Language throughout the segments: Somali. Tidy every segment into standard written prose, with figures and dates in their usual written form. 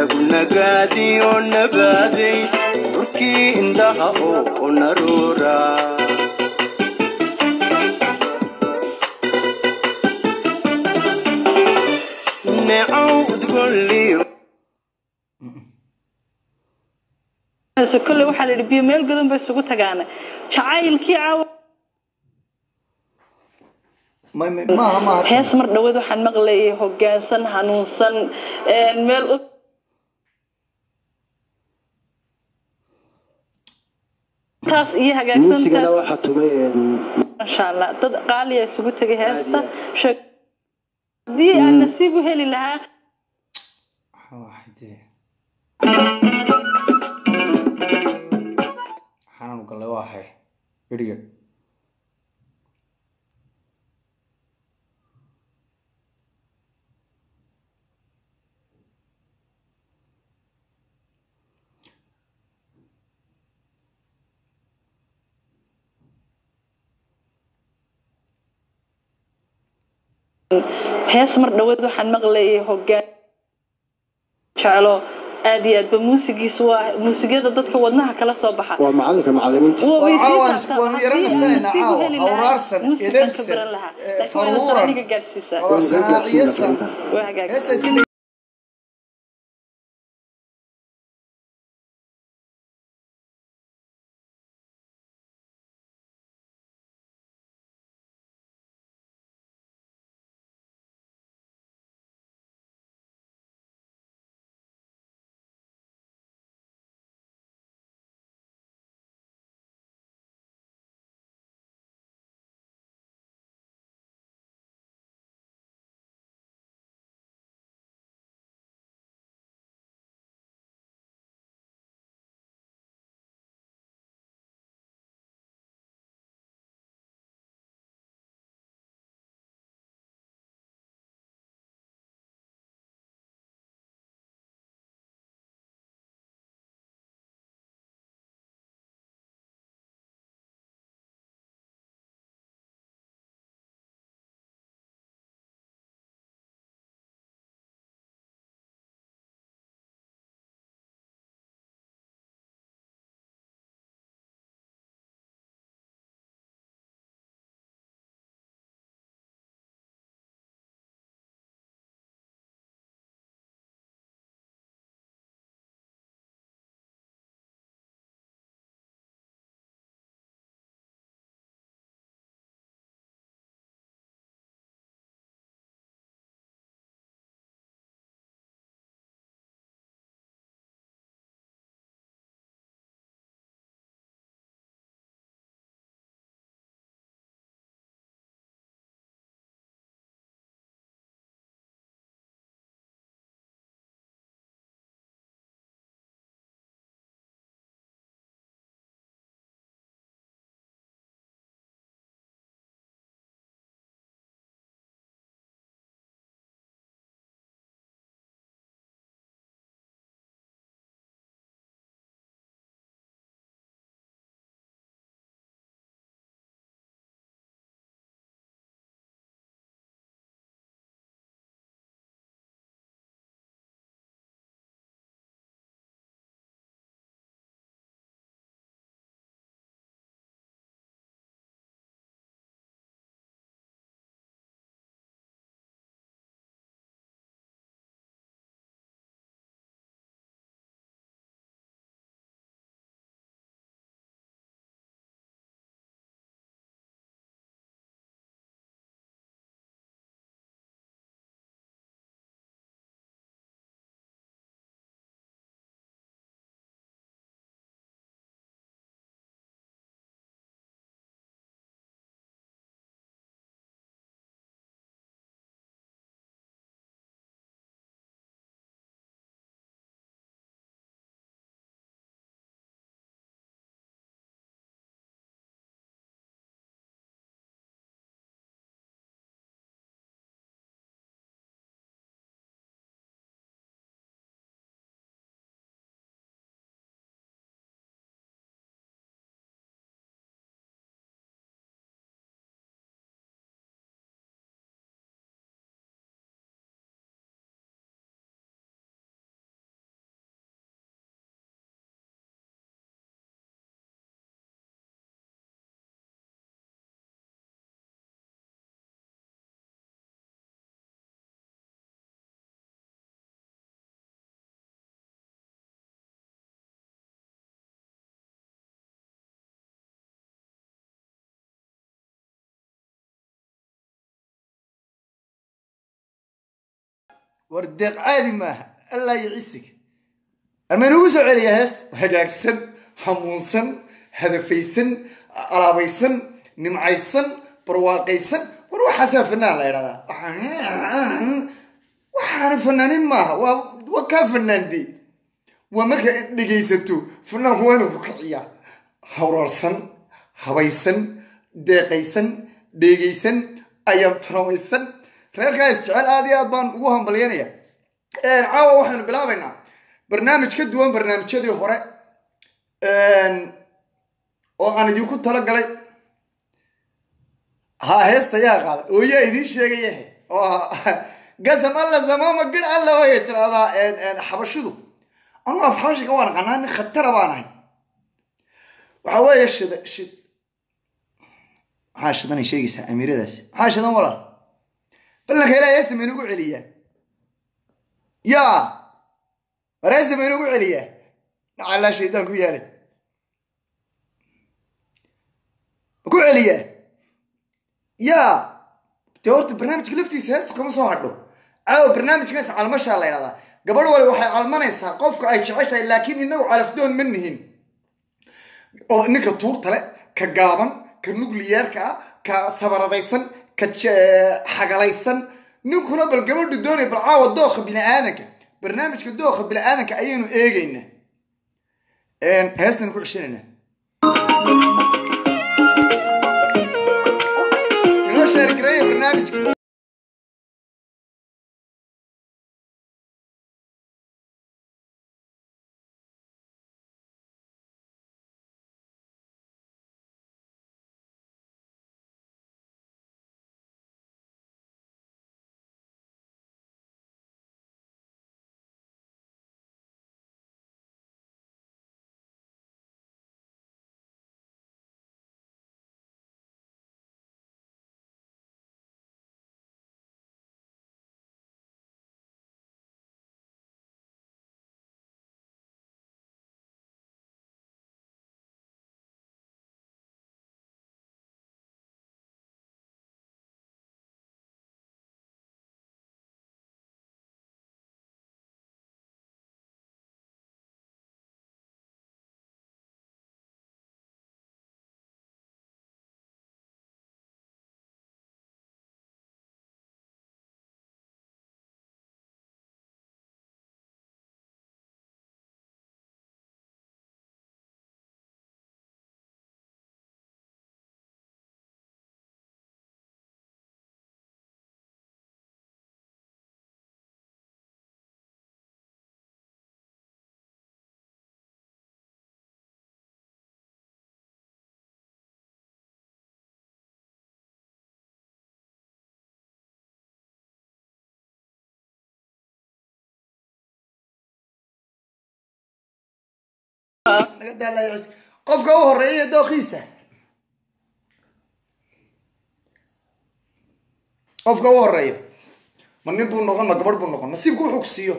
نقادي ونبادي ركي عندها ونرورا نعود قول لي كل واحد اللي بيميل قدام بس سقوط تجانا شعايل كي عاو ما هيس مر دوّد waxaan maqlay hoggaansan hanuunsan meel taas iyo hagaagsan muusigana waxa tumay ma sha Allah dad qaali ah isugu tagay heesta shaqadii aan nasiib u heli lahaa xanaan galay waa hay video hees mar dhaweed waxaan maqlay hoggaan jaclo aad iyo aad ba muusigiisu waa muusigada dadka wadnaha kala soo baxa waa macalinka macallimiinta waan yaranaysana awraarsan edebsan faruuran oo saaciyasan heesta iska وردق عادي ما الله يعسك المنو سعر يا هست هجاكسن حموسن هدفيسن علابيسن نمعيسن برواقيسن وروح حسب فنان لا يرى وحنا فنانين ما وكا فنان دي ومركا دغيستو فنان هو انو كعيا هورسن هبيسن دقيسن دغيسن ايام ترويسن reerka isjecel aad iyo aad baan ugu hambalyeynaya caawa waxaan bilaabaynaa barnaamij ka duwan barnaamijyadii hore oo aan idinku tala galay ha heesta yaa qaada oo yaa idin sheegay oo gasam alla zamama gid alla way tirada xabashidu anu afxaashiga waan qanaan khatar baanahay waxa weeye shid haashadan sheegaysa amiiradaas haashadan walaal بلنا خيلا يستمع نقول عليا يا رأسمع نقول عليا على شيطان كويالي نقول عليا يا تورت برنامج كلفتي سياستو كم صهرلو أو برنامج كاس على ما شاء الله يلا قبل ولا واحد على المنصة قفك أي شيء لكن إنه على فدون منهن أو إنك طور طلع كجابن كنقليار كصبر ضيسن حقليسن نكون بالقبل الدنيا بالعاوة الدوخ بلا آنك برنامج الدوخ بلا آنك أينو إيجينا هستن كل شيء نشر قرية برنامج نقدر لا يعس قفك هو الرئية دوخيسة قفك هو الرئية من نبو النغن ما قبر بالنغن نسيب كو حكسيو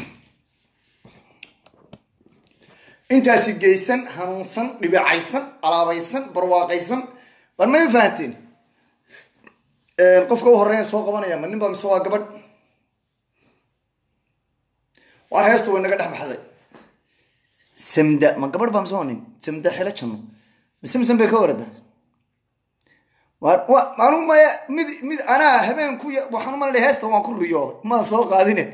انت سيجيسن هنوسن لبعيسن علابيسن برواقيسن برما يفانتين قفك هو الرئية سوى قبانا من نبو مسوا قبر وارهستو انك دحب حذي سمدة ما قبل بامسونين سمدة حلا شنو بسم بكورده معلومة مد أنا همين كوي وحنا ما اللي هست وما كل رياض ما سوق قاعدين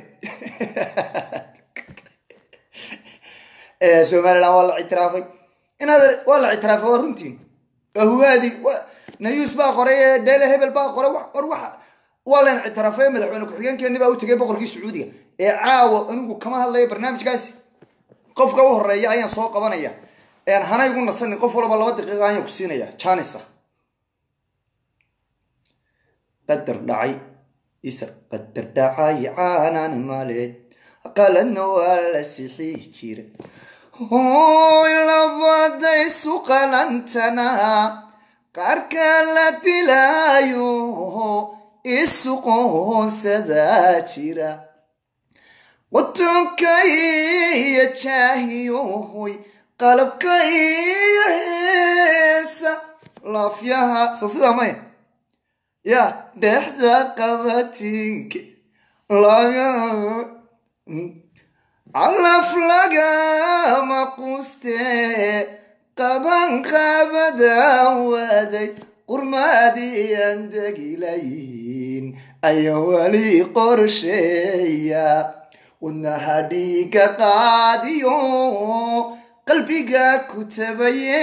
سو ما لا والله اعترافي إن هذا والله اعترافي ورنتين هو هذه نيوس بقى قرية ديله هبل بقى قرية وروح والله اعترافي مدحونك حقين كأني بقى وتجيب بقرية سعودية عاو إنه كمان هذا برنامج قاسي qofka u horeeya ayaan soo qabanaya hana igu nasan qof walba 2 daqiiqo ayaan ku siinaya chanisa qadar dhacay isar qadar dhacay aanan male qalanno wala sixi jira hooy labaday suqalantana qarka la dilaayo isuqo sada jira وتنكي يا شاهيوي قلبكي يا هيسا لا فيها صصيرها ماي يا دحدا قبتينك calaf lagama quste qaban qaabadaan waaday qurmaadii aan degilayn ayaa weli qorsheeya wadnaha dhiiga qaadiyo qalbiga ku tabaye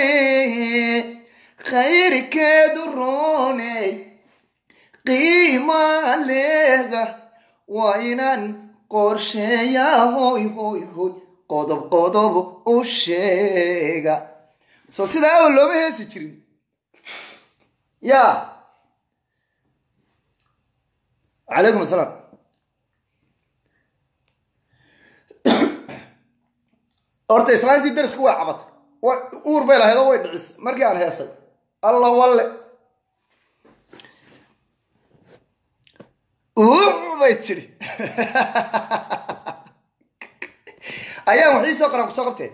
khayrkeedu rooney qiima leeda waa inaan qorsheeyaa hoy hoy hoy qodob qodob u sheega soo sidaa awa looma heesi jirin ya calaykum asalaam horta islaantii darisku way cabatay uur bay lahayd oo way dhicis markii aan heesay allah walle bay tiri ayaan wax ii soo qoraan kusoo qabteen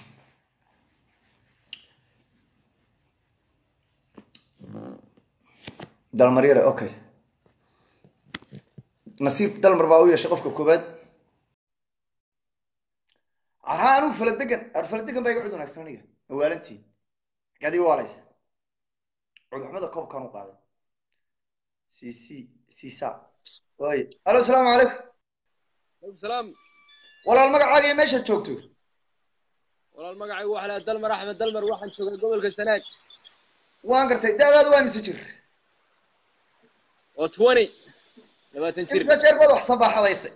dalmar yare okay nasiib dalmar baa u yeeshay qofka koobaad carhaa anuu faladegan baa iga cud wanaagsan aniga mawaalantii gaadii waalaysa cudxumada koobkaan u qaaday cisa way alo asalaamu calaykum alaykum salaam walaal magacaaga iyo meeshaad joogto walaal magacaygu waxaa lahaa dalmar axmed dalmar waxaan joogay gobolka sanaag waan gartay da-daadu waa mise jir oo 20 jir inta jeer baad wax sabaaxadaysay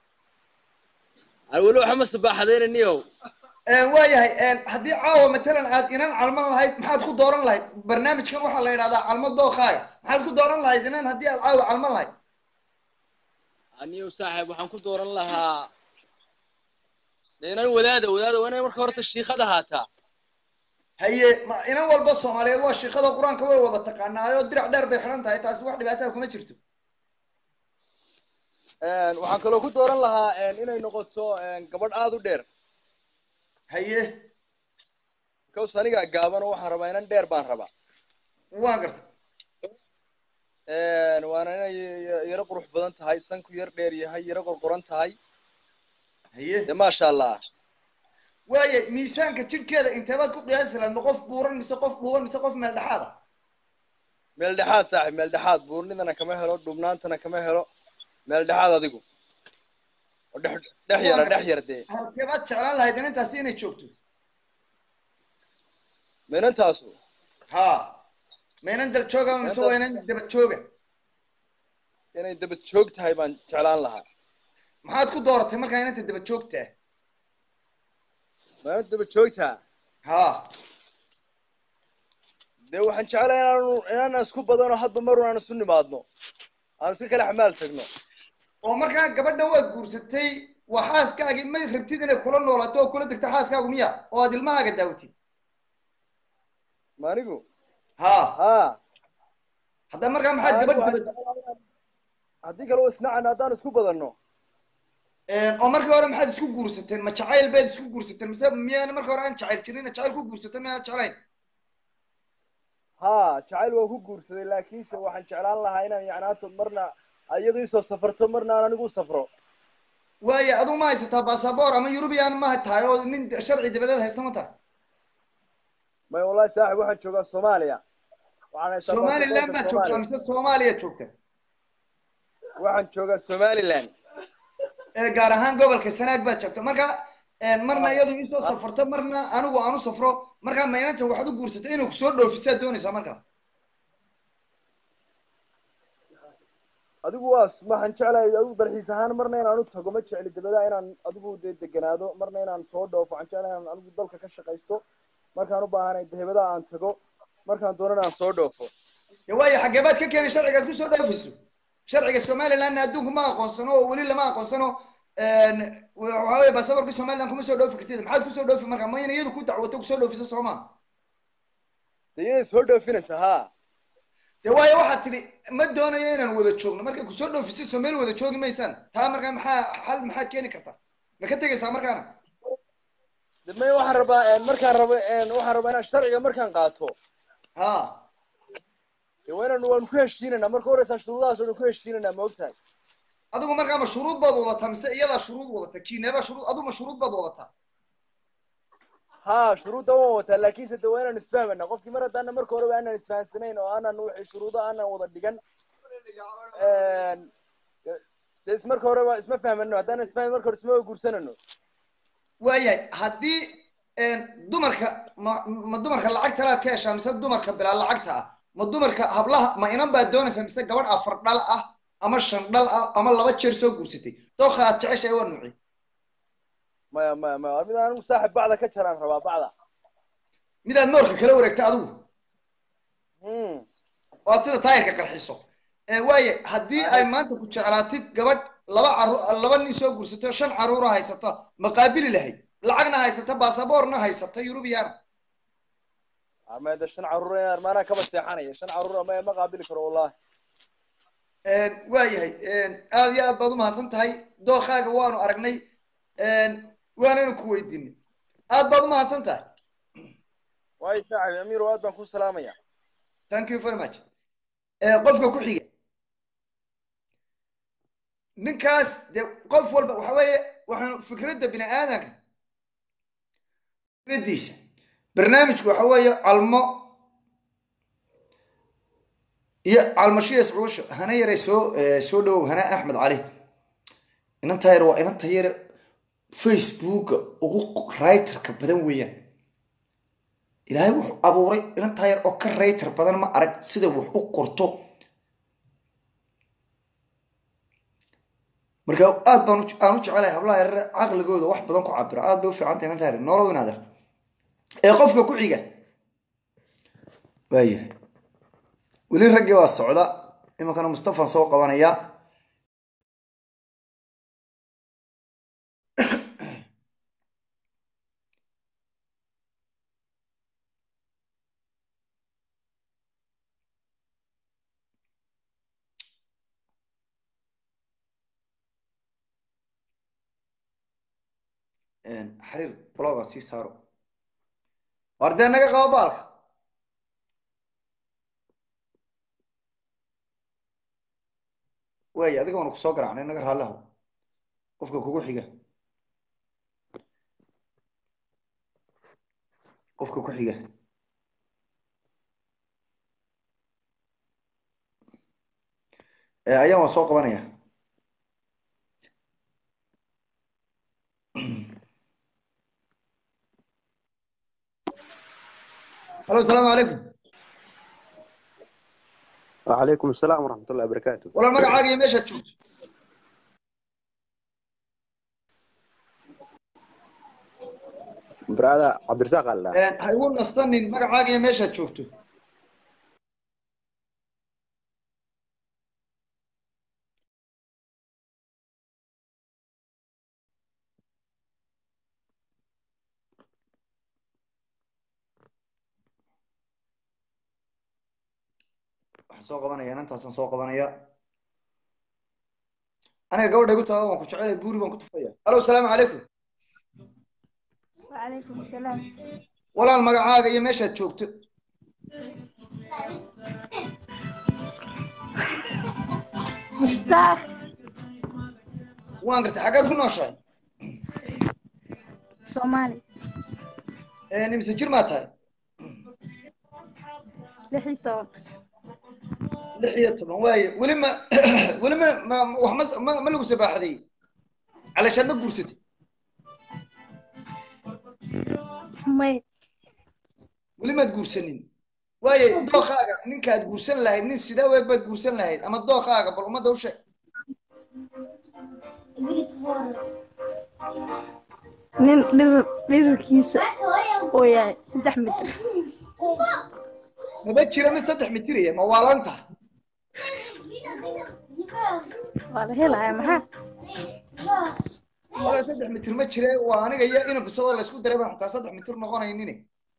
weli waxa ma sabaaxadaynaniyow waayahay haddii caawa matalan aad inan calman lahayd maxaad ku dooran lahayd barnaamijkan waxaa la yidhahdaa calmo dookaaga maxaad ku dooran lahayd inan haddii aad caawa calman lahayd aniyow saaxiib waxaan ku dooran lahaa inan wadaada waa inay marka horta shiikada haataa haye inan walba soomaaliyeed waa shiikada qur-aanka way wada taqaanaayo dirac dheer bay xidhan tahay taasi wax dhibaataa kuma jirto waxaan kaloo ku dooran lahaa inay noqoto gabadh aada u dheer haye kaws aniga gaaban oo waxaan rabaa inan dheer baan rabaa waan garta waana inay yaro qurux badan tahay sanku yar dheer yahay yaro qorqoran tahay haye de maasha allah waaye miisaanka jidhkeeda inteebaad ku qiyaasi lahayd ma qof buuran mise qof dhuuban mise qof meel dhexaad ah meel dhexaad saaxiib meel dhexaad buurnidana kama helo dhubnaantana kama helo meel dhexaad adigu oo dhex yara dee halkeebaad jeclaan lahayd inantaasi inay joogto mainantaasu ha maynan dal jooga mise waa inan dabad jooga inay dabad joog tahay baan jeclaan lahaa maxaad ku dooratay markaa inanta dabad joogtaa mainanta dabad joogtaa ha dee waxaan jeclay inaan isku badano hadba marun aan isu nimaadno aan iska kala xamaal tagno oo markaa gabadha waad guursatay waa xaaskaagii may rabtid inay kula noolaato oo kula degto xaaskaagu miya oo aad ilmahaaga daawatid maanigu ha hadda markaa maxaad gabadh haddii kale wa isnacan haddaan isku badano oo markii hore maxaad isku guursateen ma jacayl baad isku guursateen mise miyaana marka hore aan jacayl jirin jacayl ku guursateen miyaana jeclayn jacayl waa ku guursaday laakiinse waxaan jeclaan lahaa inaan yacnaato marna iyadu isoo safarto marna aan anigu safro waaye adigu ma haysataa basaboor ama yurubiyan ma tahay oo nin sharci dabadeed haysta ma tahay may wallahi saaxib waxaan joogaa soomaaliya somaliland baad joogtaa mise soomaaliya joogta waxaan joogaa somaliland gaar ahaan gobolka sanaag baad joogta marka marna iyadu isoo safarto marna anigu aanu safro markaa maynanta waxaad u guursatay inuu kusoo dhoofisaad doonaysaa markaa adigu waxaan jeclahay adigu dalxiis ahaan marna inaan u tago ma jecli dabada inaan adigu dee deganaado marna inaan soo dhoofo waxaan jeclahay inaan adigu dalka ka shaqaysto markaan u baahanay dehebada aan tago markaan doonana aan soo dhoofo waayo xaggee baad ka keenay sharcigaad kusoo dhoofayso sharciga somalilandna adduunku ma aqoonsano oo weli lama aqoonsano waxaa weye basaborka somaliland kuma soo dhoofi kartid maxaad kusoo dhoofi markaa mayna iyadu ku dacwato kusoo dhoofisa sooma de iyaday soo dhoofinaysa ha de waayo waxaad tidhi ma doonayo inaan wada joogno markay kusoo dhoofisay soo meel wada joogi maysaan taa markaa maxaad keeni kartaa ma ka tegaysaa markaana de may waxaan rabaa waxaan rabaa inaan sharciga markaan qaato ha de waa waanu ku heshiinanaa marka horeysaa shuruudahaas waanu ku heshiinanaa ma ogtahay adigu markaa ma shuruud baad wadataa mise iyadaa shuruud wadata kiineeba shuruud adigu ma shuruud baad wadataa ها شروطه هو لكن سدوينا نسفهمنا قفكي مرة أنا مركو روي أنا نسفهم سنين وأنا نوحي شروطه أنا وضع دقن اسم مركو روي اسمه فهم إنه هذا نسفهم مركو اسمه يقول سنة إنه waayahay haddii dumarka ma dumarka lacagta laad ka heshaa mise dumarka bilaa lacagta ah ma dumarka hablaha ma inan baad doonaysaa mise gabadh 4 dhal ah ama 5 dhal ah ama 2 jeer soo guursatay dooqa aad jeceshahay waa nuuci ما أنا مصاحب بعضها كشران ربع بعضها midaad noorka kala wareegta adigu waad sida taayirka qarxiso waaye haddii ay maanta ku jeclaatid gabadh laba nin soo guursato 5 caruur haysato ma qaabili lahayd lacagna haysato baasaboorna haysato European ما هذا شن عرورة ما أنا كم استحانة شن عرورة ما قابل كرو والله waayahay aad iyo aad baad u mahadsan tahay dooqaaga waanu aragnay waanaynu ku weydiinay aad baad u mahadsan tahay واي شاعر أمير واد بنكون سلامة يا thank you very much qofka ku xiga ninkaas de qof walba waxa weeye waxaan fikradda bini aadanka fikradiisa barnaamijku waxa weeye calmo iyo calmashiya iscuusho hana yaray soo dhow hana axmed cali inanta yar waa inanta yar Facebook ugu writerka badan weeyaan ilaahay wuxuu abuuray inanta yar oo ka writer badan ma arag sida wax u qorto marka aad baan u jecelahay hablaha yar aqligooda wax badan ku cabira aad bay u fiican tahay inanta yar nolow inaader qofka ku xiga waayahay weli raggii waa socda imankana Mustafa soo qabanaya xariir bloga sii saaro wardee naga qabo baalka way adiga waan ku soo garaacnay naga raalaho qofka kugu xiga qofka ku xiga ayaan waan soo qabanaya الو السلام عليكم وعليكم السلام ورحمة الله وبركاته والله مقعد يا ميشا تشوف برادا عبد الرزاق الله هيقول استني مقعد يا ميشا تشوفته soo qabanaya intaasaan soo qabanaya aniga gabadha igu tahay waan ku jecelahay buuri baan ku tufaya alo salaamu calaykum وعليكم السلام walaal magacaaga iyo meeshaad joogto مشتاق waan gartay xaggeed ku nooshahay صومالي nimse jir maa tahay لحيتون 16 waaye weli ma wax ma lagu sabaaxday علشان ma guursatay مي weli maad guursanin waaye dooqaaga ninkaad guursan lahayd nin sidaa weeg baad guursan lahayd ama dooqaaga bal ummadda u sheeg نين ليركيسا ويا 3 متر maba jira mid 3 mitir ma waalanta والله هلا يا محا wala 3 mitir ma jira waa aniga iyo inuu bisado la isku daray baan xataa 3 mitir noqonaynin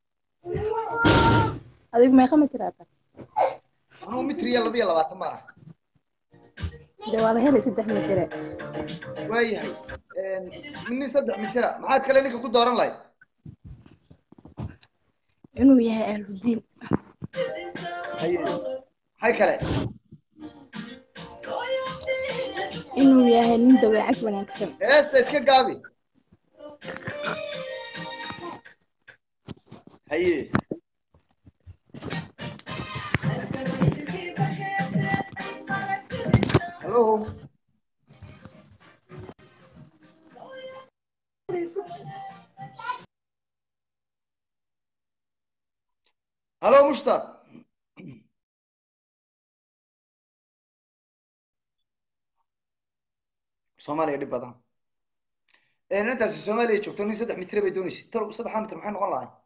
adigu ma qamay tiraata anuu mitir iyo 22 ma ah de والله هلا 3 متر waayahay min 3 mitir maxaad kale ninka ku dooran lahayd inuu yahay ahludiin hay kale inuu inuu yahay nin dabeecad wanaagsan. heesta iska gaabi haye hallo hallo mushtaq soomaaliya dhib badan intaasi soomaaliya joogto nin 3 mitir bay doonaysa 3 mitir maxay noqon lahayn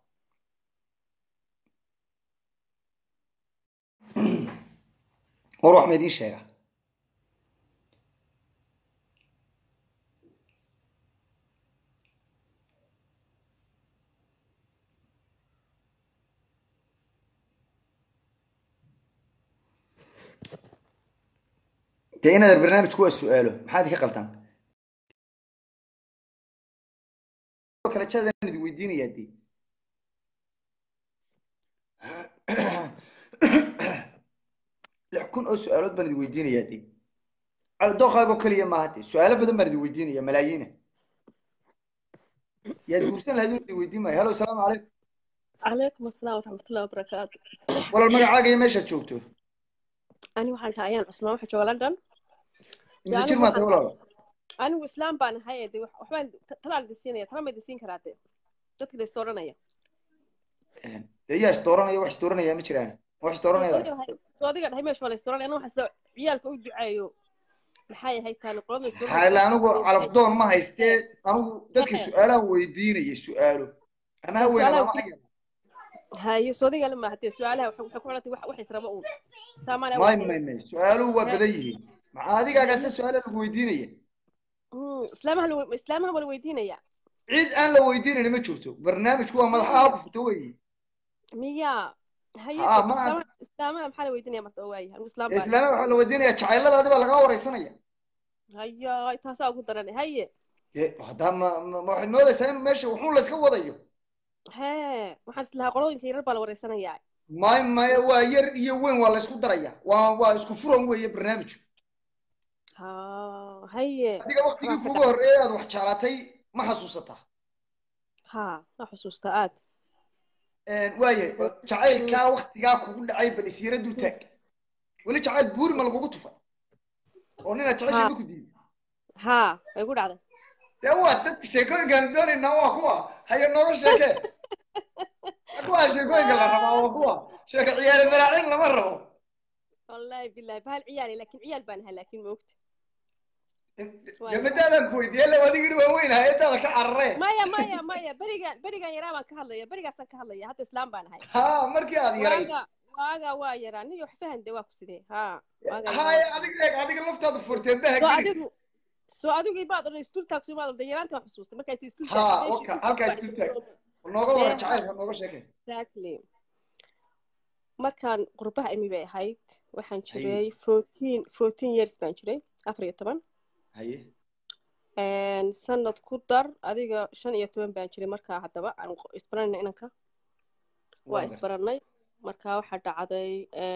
war wax ma idiin sheega dee inaad barnaamijku waa su-aalo maxaad ka qaldan kala jaadaan idin weydiinayaa dee 6,000 oo su-aalood baan idin weydiinayaa dee على دوخاغو كليا ما هاتي سؤال بدل ما يدويدين يا ملايين يا دورسن هذول يدويدين ما هلو السلام عليكم عليكم السلام ورحمة الله وبركاته والله المقعاقة يا ماشي تشوفتو أنا waxaan tahay ayaan cusmaan waxa jooga London مسجل ما تقول أنا إسلام بان hay'adii waxbaan talaa disiinaya talaa ma disiin karaatee dadka la istooranaya يا استورنا يا واحد استورنا يا مجران واحد استورنا يا سواديga dhahay meesha wala istooranaya أنا waxa ciyaalka u duceeyo maxay ahay taan qolada istooranaya حال أنا على فضون ما هيستي أنا ذلك سؤاله ويديني يسؤاله أنا هو أنا ما هاي سواديga lama hatee su'aalaha waxa ku xirtay wax israba uu saamaana ما سؤاله وبديه مع هذيك أجلس سؤاله ويديني إسلامها ولا ويدينيا عيد أنا لو ويديني ما شفته برنامج هو ملحق فتوي ميا هي إسلامها محل ويدينيا مرتوي الإسلام محل ويدينيا تعال هذا بقى لقاه ورئيسنا هيا تاسع قدرني هي هذا ما نود سين ماشي وحول لسه وضيه ها وحس لها قلوين كي ربع ورئيسنا يعني ما هو يوين ولا اسكو دريا واسكو فرون ويا برنامج ها هي adiga waqtigii kugu horeeyay aad wax jaalatay ma xasuusataa ma xasuusta aad waaye jacaylka waqtiga kugu dhacay bal isiiradu taag wali jacayl buuri ma lagu tufay oo nina jacayl ku diiday way ku dhacday dee waa dad sheekooyinkan doonayna waa kuwa hayo nooga sheekee kuwa sheekooyinka la rabaa waa kuwa sheeko ciyaar maraacin lama rabo wallahi billahi bahal ciyaali laakiin ciyaal baan ahaa laakiin moogta gabadhaan ku weydiiyay la wadigii waaweyn hay'adaha ka carareen maya barigan yaraa baan ka hadlaya barigaasaan ka hadlaya hadda islaam baan ahay markii aad yaray waaga waa yaraa niyo wax fahan waa ku sidee adiga laftaada furteen baha adigu ibaad oo istul taag soo maad yaraanta wax xusuusta markay istul taag halka istul taag nooga war jacayl nooga sheekay exactly markaan qurbaha imi bay ahayd waxaan jiray 14 years baan jiray 14 haye sanad ku dar adiga 15 baan jiray markaa hadaba aan isbaranay inanka waa isbaranay markaa waxa dhacday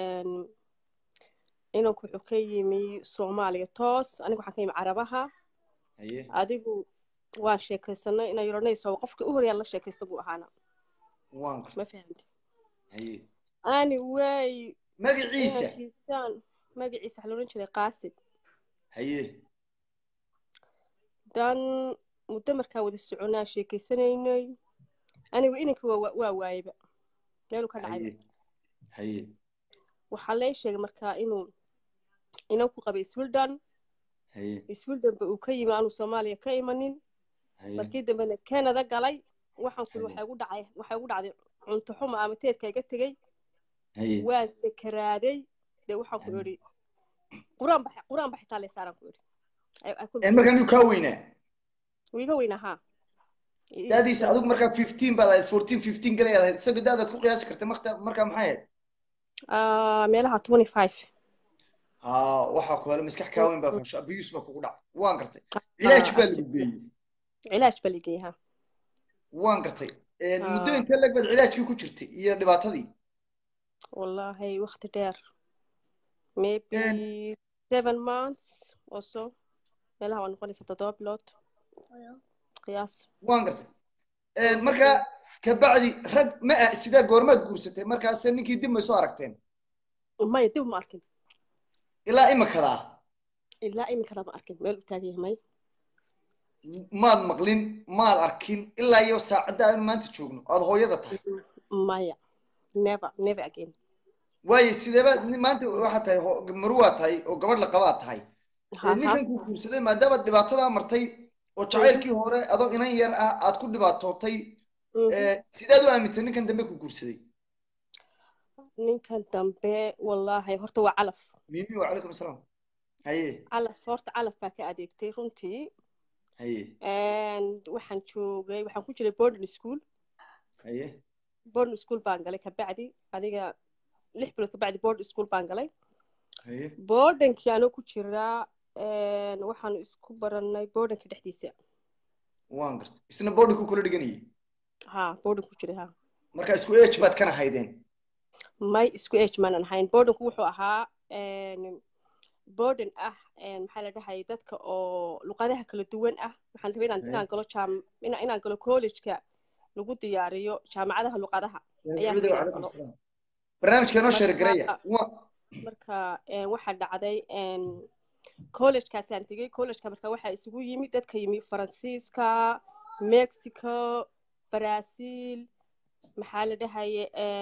inanku wuxuu ka yimi Soomaaliya toos anigu waxaan ka yimi Carabaha haye adigu waa sheekaysanay inay yaranayso qofka u horeeyay la sheekaysto buu ahaana waan ma fahamtay haye ani way magaciisa waxa loo jiray Qaasid haye dan muddo markaa wada soconaa sheekaysanaynay anigu inanka waa waayba meel ka dhacay haye waxa la sheegay markaa inuu qabay Sweden haye Sweden uu ka yimi aanu Soomaaliya ka imanin markii dambe Canada galay waxaan ku waxa ugu dhacday cunto xumo ama teedka iga tagay waa sakaraaday de waxaan ku yiri quraan baxtaa la saaran ku yiri markaan uu ka weynaa wiiga weynaa ha daadiis adigu markaa 15 baad 14 15 galay isaga daadad ku qiyaasi kartay markaa maxay meelaha 25 waxa ku helo maskax ka weyn baa fasha abiyus baa kugu dhacay waan gartay ilaaj baa lagu geeyay ha waan gartay muddo inta lag bad ilaajkii ku jirtay iyo dhibaatadii wallahi waqti dheer maybe 7 months or so meelaha waa noqonaysa 7 bilood qiyaas waan gartay marka ka bacdi rag ma sida goormaad guursatay markaas ninkii dib ma soo aragteen may dib ma arkin ilaa imikada ma arkin meel u taagan yahay maad maqlin maad arkin ilaa iyo saacada aan maanta joogno aad hooyada tahay maya never again waayo sideeba maanta waxa tahay marwa tahay oo gabadh la qabaa tahay ninkan ku guursaday maadaama dhibaatada martay oo jacaylkii hore adoo inan yar ah aad ku dhibaatootay sidaad u aamintay ninkan dambe ku guursaday ninkan dambe wallahi horta waa calaf mimi wa alaykum asalaam haye calaf baa ka adeegtay runtii haye waxaan ku jiray boarding school haye boarding school baan galay ka bacdi adiga 6 bilood ka bacdi boarding school baan galay haye boardingkii anoo ku jiraa waxaan isku baranay boardingka dhexdiisa waan gartay isna boardingku kula dhiganayay boarding ku jiray marka isku age baad kana haydeen may isku age maanan ahayn boardingku wuxuu ahaa boarding maxaa la dhahay dadka oo luqadaha kala duwan waxaan rabay inaan galo college-ka lagu diyaariyo jaamacadaha luqadaha barnaamijka noo sheer garaya marka waxa dhacday college-kaasaan tegey college-ka marka waxaa isugu yimid dadka yimi faransiiska mexico brazil maxaa la dhahaye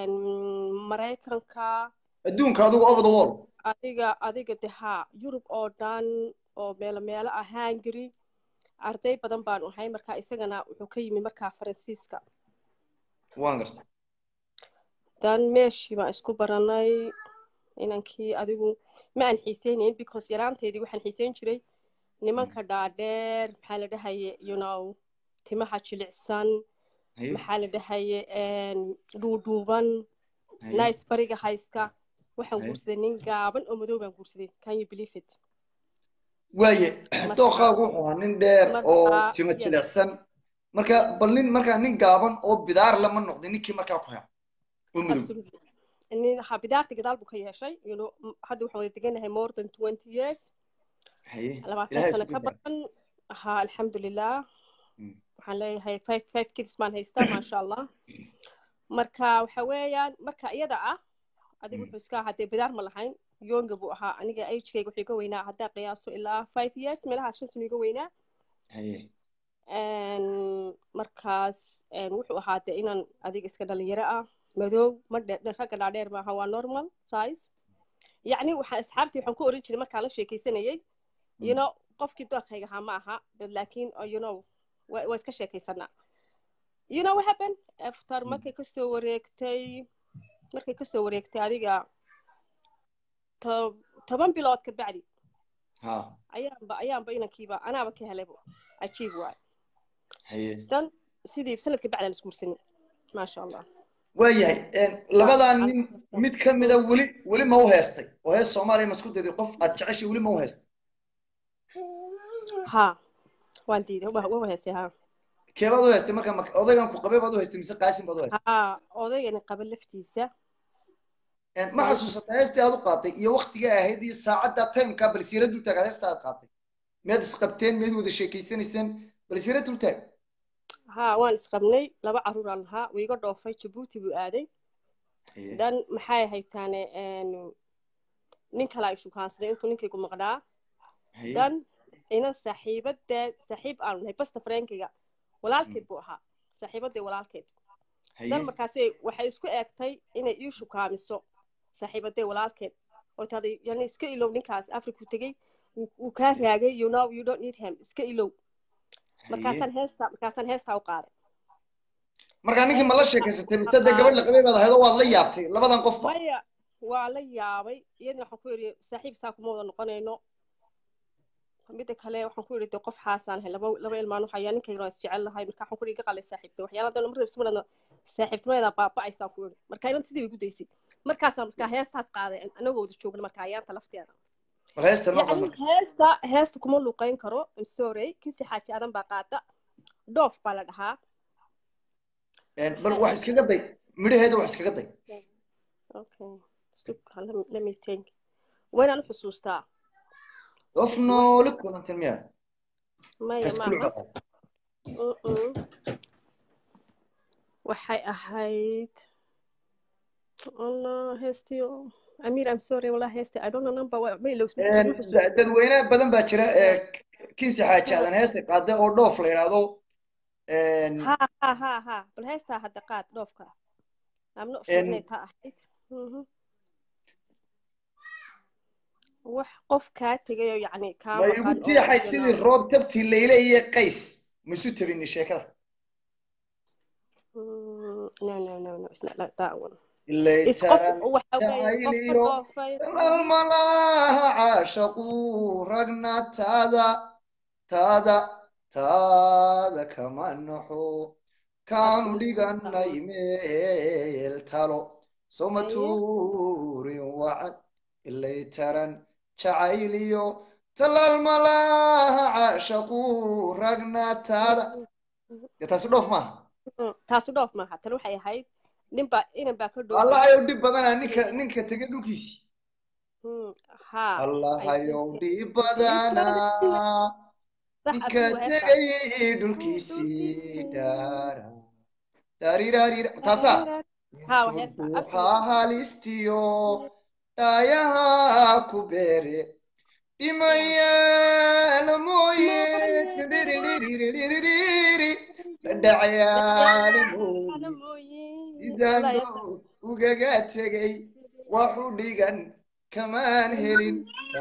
maraykanka adduunka adigu over the world adiga de yurub oo dhan oo meelo hungary arday badan baan ahay marka isagana wuxuu ka yimi markaa faransiiska waan gartay dan meeshii baan isku baranay inankii adigu ma aan xiiseynayn because yaraanteedii waxaan xiiseyn jiray nimanka dhaadheer maxaa la dhahaye timaha jilicsan maxaa la dhahaye dhuudhuuban nice bariga haysta waxaan guursaday nin gaaban oo madow baan guursaday can you believe it waaye dooqaagu wuxuu ahaa nin dheer oo timo jilicsan marka bal nin gaaban oo bidaar lama noqday ninkii markaa ku haa oo madow bidaarta gadaal buu ka yeeshay hadda waxaan wada deganahay more than 20 years 20 sano ka badan alxamdulilah waxaan leeyahay 5 kids baan haystaa maasha allah marka waxa weeyaan marka iyada adiga wuxuu iska ahaa dee bidaar ma lahayn yoonga buu ahaa aniga agekayga wuxuu iga weynaa haddaa qiyaaso ilaa 5 years meelahaas 5 sano iga weynaa markaas wuxuu ahaa dee inaan adiga iska dhalinyaro madow ragga dhaadheer maaha waa normal size yacni asxaabtii waxaan ku oran jiray markaan la sheekaysanayay qofkii doorkayga ahaa ma aha laakiin waa iska sheekaysanaa what happened after markay kasoo wareegtay adiga 10 bilood ka bacdi ayaanba inankiiba anaaba ka helaybo cajiib waay dan sidii sanadka bacdi aan isguursanay maasha allah waayahay labadan nin mid ka mida weli ma u heestay oo hees soomaaliya ma isku dayday qof aad jeceshay weli ma u heestay waan diiday waa heestay keebaad u heestay marka odaygan ku qabay baad u heestay mise qaasim baad u heestay odaygani qaba laftiisa ma xasuusatay heestii aad u qaatay iyo waqtiga ahayd iyo saacadda timeka bal siira dul taag heesta aad qaatay miyaad isqabteen miyaad wada sheekaysanayseen bal siira dul taag waan isqabnay 2 caruur aan lahaa wuu iga dhoofay jabuuti buu aaday dan maxay haytaane nin kale ay shukaansaday intuu ninkaygu maqnaa dan ina saaxiib aan nahay basta frankiga walaalkeed buu ahaa saaxiibadii walaalkeed dan markaasay waxay isku eegtay inay ii shukaamiso saaxiibadii walaalkeed oo taday yani iska ilow ninkaas afriku tegey wuu kaa raagay you don't need him iska ilow markaasaan heestaa u qaaday markaa ninkii ma la sheekaysatay mise dee gabadh la qabay baad ahayd oo waad la yaabtay labadan qofba maya waa la yaabay iyadna waxaan ku yidhi saaxiib saa kuma wada noqonayno midda kale waxaan ku yidhi dee qof xaasaan ahay laba ilmaan waxaa ninkayga waa isjecel lahay marka waxaan ku yidhi iga qalay saaxiibta waxyaala dana markaba isku madhadno saaxiibtimadeeda baaba'aysaan ku yidhi marka inan sidii bay igu daysay markaasaan markaa heestaas qaaday anagoo wada joogna marka ayaanta lafteeda heesta kuma luuqayn karo sorry kisi xaaji adan baa qaata dhoof baa la dhahaa bal wax iskaga day midhaheeda wax iskaga day waynaan u xusuustaa dhoof noole kulantan miyaa maya maaha waxay ahayd Allah heestiyo Amir I'm sorry والله heesti I don't know number way loo dadweyne badan baa jira kiisi xaajaadan heesta qaade oo dhoof la yiraahdo ha bal heesta hadda qaad dhoofka I'm not sure inay taa ahayd wax qof ka tagayo yani ka maqan oo igu tiixay sidii roob tabti leyle iyo qays misu tabin sheekada no it's not like that one اللي الملاها عاشقوا رقنا تادا كمان نحو كانوا لقنا يميل تالو سومتوري وعد اللي ترن شعيليو تلا الملاها عاشقوا رقنا تادا يتصدف معها تلو حي هاي ninba inan baa ka dhow Allah ayo dib badana ninka tagay dhulkiisi Allah ayo dib badana ninka tagay dhulkiisi darirari tasa halistiyo ayaha ku beere imayana moye dacayaan sidaan ugaga tagay waxu dhigan kamaan helin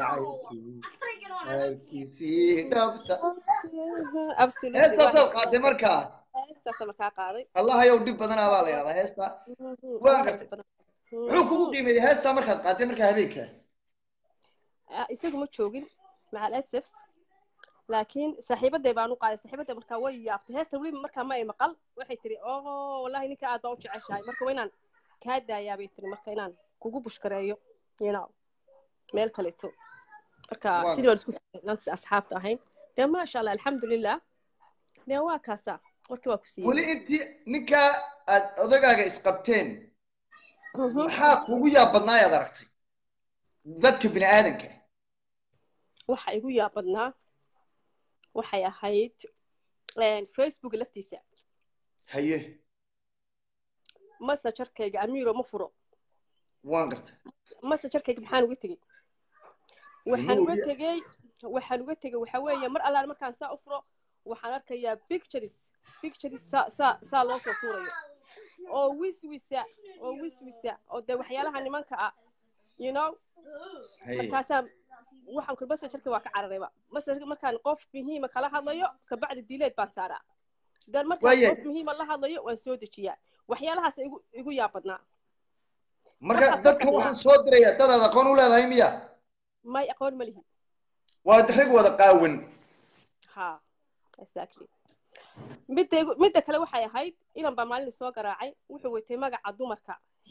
halkiisii dhabta heestaasoo qaaday markaa allah ayow dhib badanaa baa la yidhahdaa heesta waan gartay muxuu kugu qiimeeyey heestaa markaad qaaday markaa habeenka isagu ma joogin maca alasaf laakiin saaxiibaday baan u qaaday saaxiibaday markaa way yaabtay heesta weli markaa ma ay maqal waxay tiri wallahi ninka aad baa u jeceshahay marka waa inaan kaa daayaa bay tiri marka inaan kugu bushkareeyo meel kaleeto marka sidii baan isku fiicnaan asxaabta ahayn dee maasha allah alxamdulilah dee waa kaasaa warkii waa ku siiyey weli intii ninkaa aad odagaaga isqabteen maxaa kugu yaab badnaa ayaad aragtay dadka bini aadanka waxa igu yaab badnaa waxay ahayd Facebook laftiisa haye messengerkayga Amiro ma furo waan gartay messengerkayga maxaan uga tagay waxaan uga tagay waxa weeye mar allaale markaan saa u furo waxaan arkayaa pictures saa loo soo tuurayo oo wiswisa oo dee waxyaalaha nimanka ah markaasaa waxaan ku messengerka waa ka cararayba messengerka markaan qof muhiima kala hadlayo ka bacdi dileed baan saaraa dan markaan qof muhiima la hadlayo waan soo dejiyaa waxyaalahaas igu yaabadnaa marka dadka waxaan soo diraya dadaad aqoon u leedahay miya may aqoon ma lihi waa rag wada qaawan ha exactly midda kale waxay ahayd inan baa maalin soo garaacay wuxuu watay magaca dumarka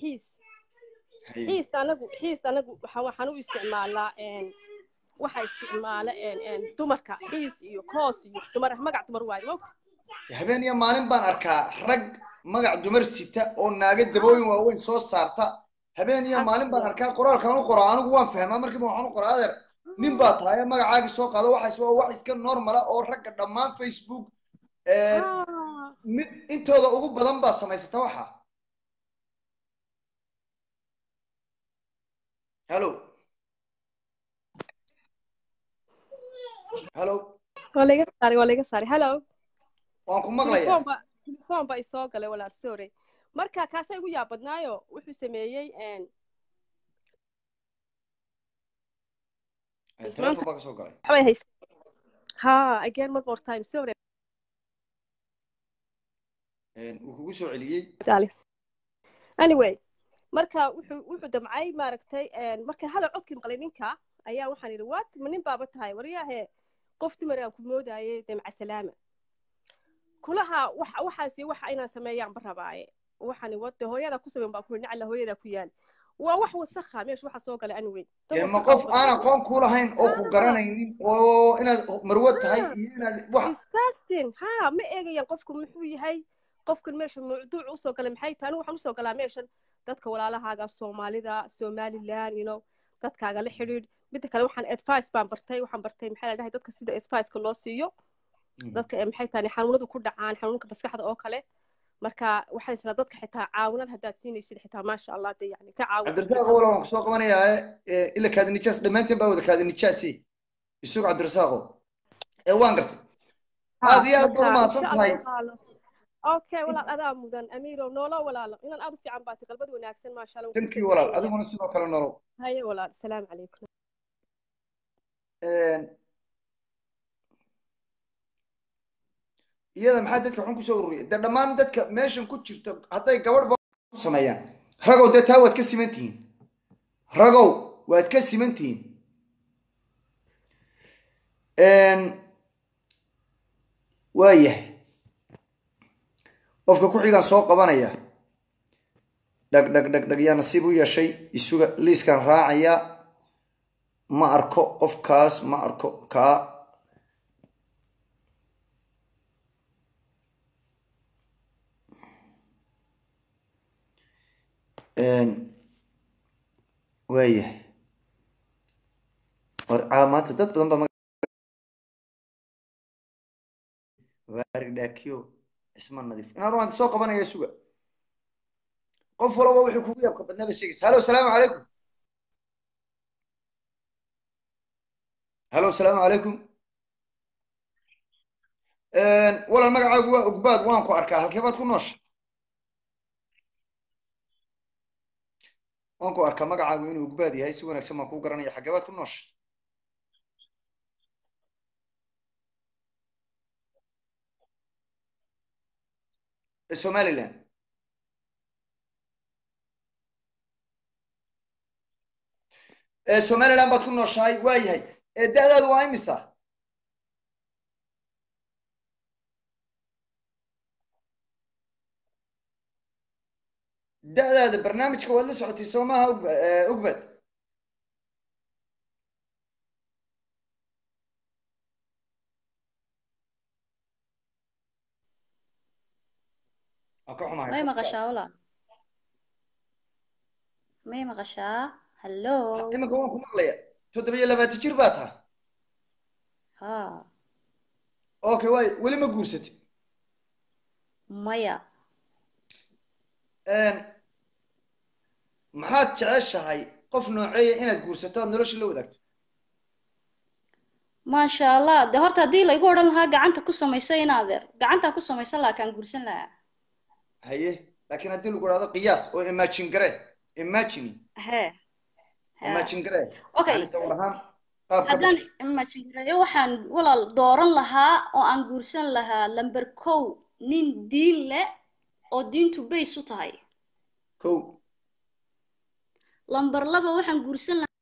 xiis anagu waxaan u isticmaalaa waxa isticmaala dumarka xiis iyo koos iyo magac dumar waayo moogta habeen iyo maalin baan arkaa rag magac dumar sita oo naaga dabooyin waaweyn soo saarta habeen iyo maalin baan arkaa qoraalkaan u qoraa anigu waan fahmaa markiiba waxaan u qoraa adeer nin baa tahay magacaagi soo qaado waxaas waa wax iska normala oo ragga dhammaan Facebook mid intooda ugu badan baa samaysata waxa hello waa laga saari hello waan ku maqlayaa telefoon baa isoo galay walaal sorry marka kaasa igu yaabadnaayo wuxuu sameeyey telefoon baa ka soo galay waxay haysa again one more time sorry wuu kugu soo celiyey anyway marka wuxuu damcay maaragtay marka hal codkii maqlay ninka ayaa waxaan yidhi waad ma nin baaba tahay waryaahe qof dumar aan ku moodayay damca salaama kulaha waxaasi waxa inaan sameeyaan barabaaye waxaan wada hooyada ku sameyn baa ku nacla hooyada ku yaal waa wax wasakha meesha waxa soo galay anyway ma qof aan aqoon ku lahayn oo ku garanaynin oo inaad marwad tahay iyo inaad wax disgusting ma eegayaan qofku muxuu yahay qofkan meesha mawduuc u soo galay maxay tahay waxaan u soo galaa meeshan dadka walaalahaaga Soomaalida Somaliland dadkaaga la xiriir mid kale waxaan advice baan bartay maxay la dhahay dadka sida advice-ka loo siiyo dadka maxay tahay xanuunadu ku dhacaan xanuunka maskaxda oo kale marka waxaan isla dadka xitaa caawinad haddaad siinaysid xitaa maasha allah dee yani ka caawin cabdirasaaq wala waan kusoo qabanayaa ila kaadi nijaas dhammaantiin baa wada kaadi nijaasi isugu cabdirasaaqo waan gartay aad iyo aad baa umahadsan tahay okay walaal adaa mudan amiiro noolo walaalo inaan aad u fiican baati qalbad wanaagsan maasha allah thank you walaal adiguna sidoo kale nolow haye walaal assalaamu calaykum iyada maxaa dadka xun kusoo ururiyay dee dhammaan dadka meeshan ku jirto hadday gabadh ba ku sameeyaan ragow dee taa waad ka siman tihiin ragow waad ka siman tihiin waayahay qofka ku xigaan soo qabanaya dhag dhag dhag dhag yaa nasiib u yeeshay isuga liiskan raacaya ma arko qofkaas ma arko kaa waayahay maanta dad badan baa waarig dhaakiyo isma nadiif inaan ruanta soo qabanaya suga qof walaba wuxuu kugu yaabka badnada sheegaysa halo asalaamu calaykum halo asalaamu calaykum walal magacaagu waa ogbaad waan ku arkaa halkee baad ku noosha waan ku arkaa magacaagu inuu ogbaad yahay si wanaagsan baan kuu garanaya xaggee baad ku noosha somaliland somaliland baad ku nooshahay waa yahay da-daadu waa imisa da-daada barnaamijka waad la socotay soo maaha ogbad may maqashaa walaal may maqashaa hallo imanka waan ku maqlaya 27 jir baa tahay ha okay waay weli ma guursatay maya maxaad jeceshahay qof nooceeya inaad guursato aad nolosha la wadaagto maasha allah de horta haddii laygu odhan lahaa gacanta ku samaysa in adeer gacantaa ku samaysan lahaa kaan guursan lahaa haye laakiin haddii lagu dhahdo qiyaas oo imagine gare imagine he imagine gare okay sawir ahaan haddaan imagine gareeyo waxaan walaal dooran lahaa oo aan guursan lahaa lamber kow nin diin leh oo diintu bays u tahay kow lamber laba waxaan guursan lahaa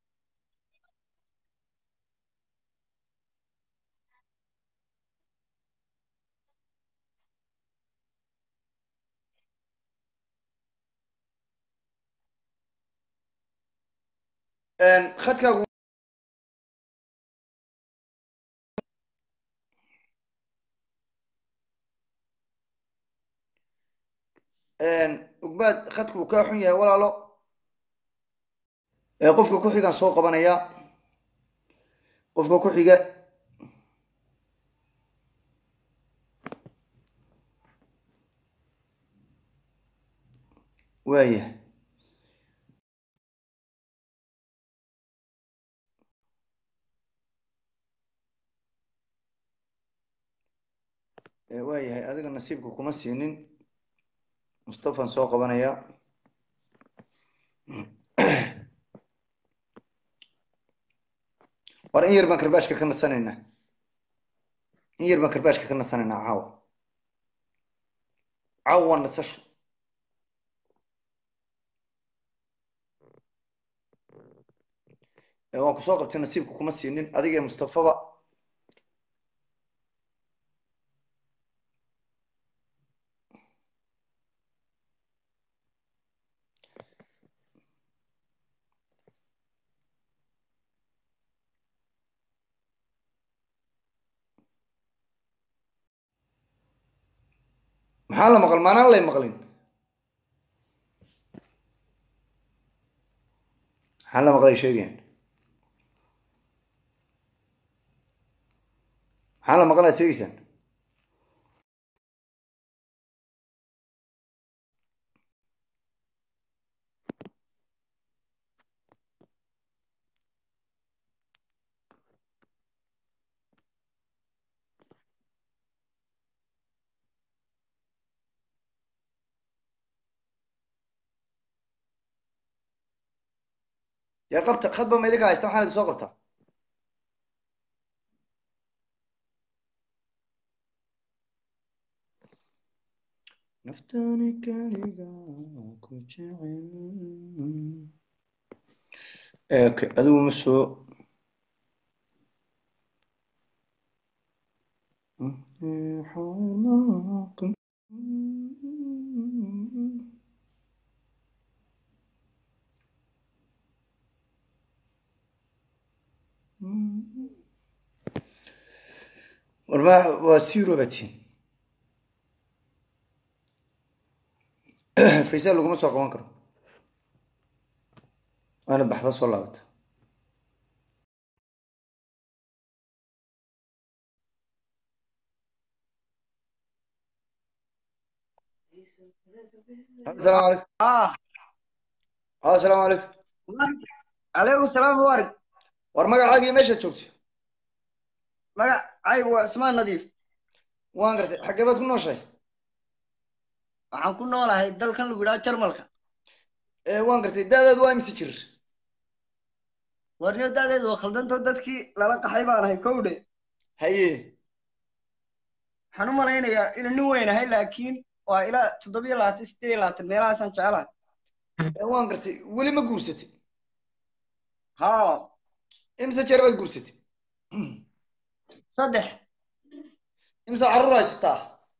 khadkaagu ogbaad khadku uu kaa xun yahay walaalo qofka ku xigaan soo qabanaya qofka ku xiga waaya waayahay adiga nasiibka kuma siinin mustafan soo qabanaya war in yar baan karbaashka ka nasanaynaa in yar baan karbaashka ka nasanaynaa caawa caawa waa nasasho waan kusoo qabtay nasiibka kuma siinin adiga ee mustafaba maxaa la maqal maanaan lay maqlin maxaa la maqlay sheegayan maxaa la maqlaad sheegaysaan يا قبت خطبة ما يدك هايستم حالة سوق قبتها نفتاني كاريغا كوشعين اوكي ادو مسو حولكم ورما وسيرو باتين فيصل لو مسو قوان كرو انا بحث والله السلام عليكم السلام عليكم عليكم السلام مبارك ورمقع عاقي ماشي تشوكتي مقع عيب اسمان نظيف وان قرتي حقبت كل شيء waxaan ku noolahay dalkan lagu yiraahdo Jarmalka waan gartay daadeed waa imsi jir warniyo daadeed waa khaldanto dadkii lala qaxay baan ahay kowde haye waxaan u malaynayaa in nin weyn ahay laakiin waa ila 7 meelahaas aan jecelahay waan gartay weli ma guursatay ha imsi jir baad guursatay saddex imsi carruur haystaa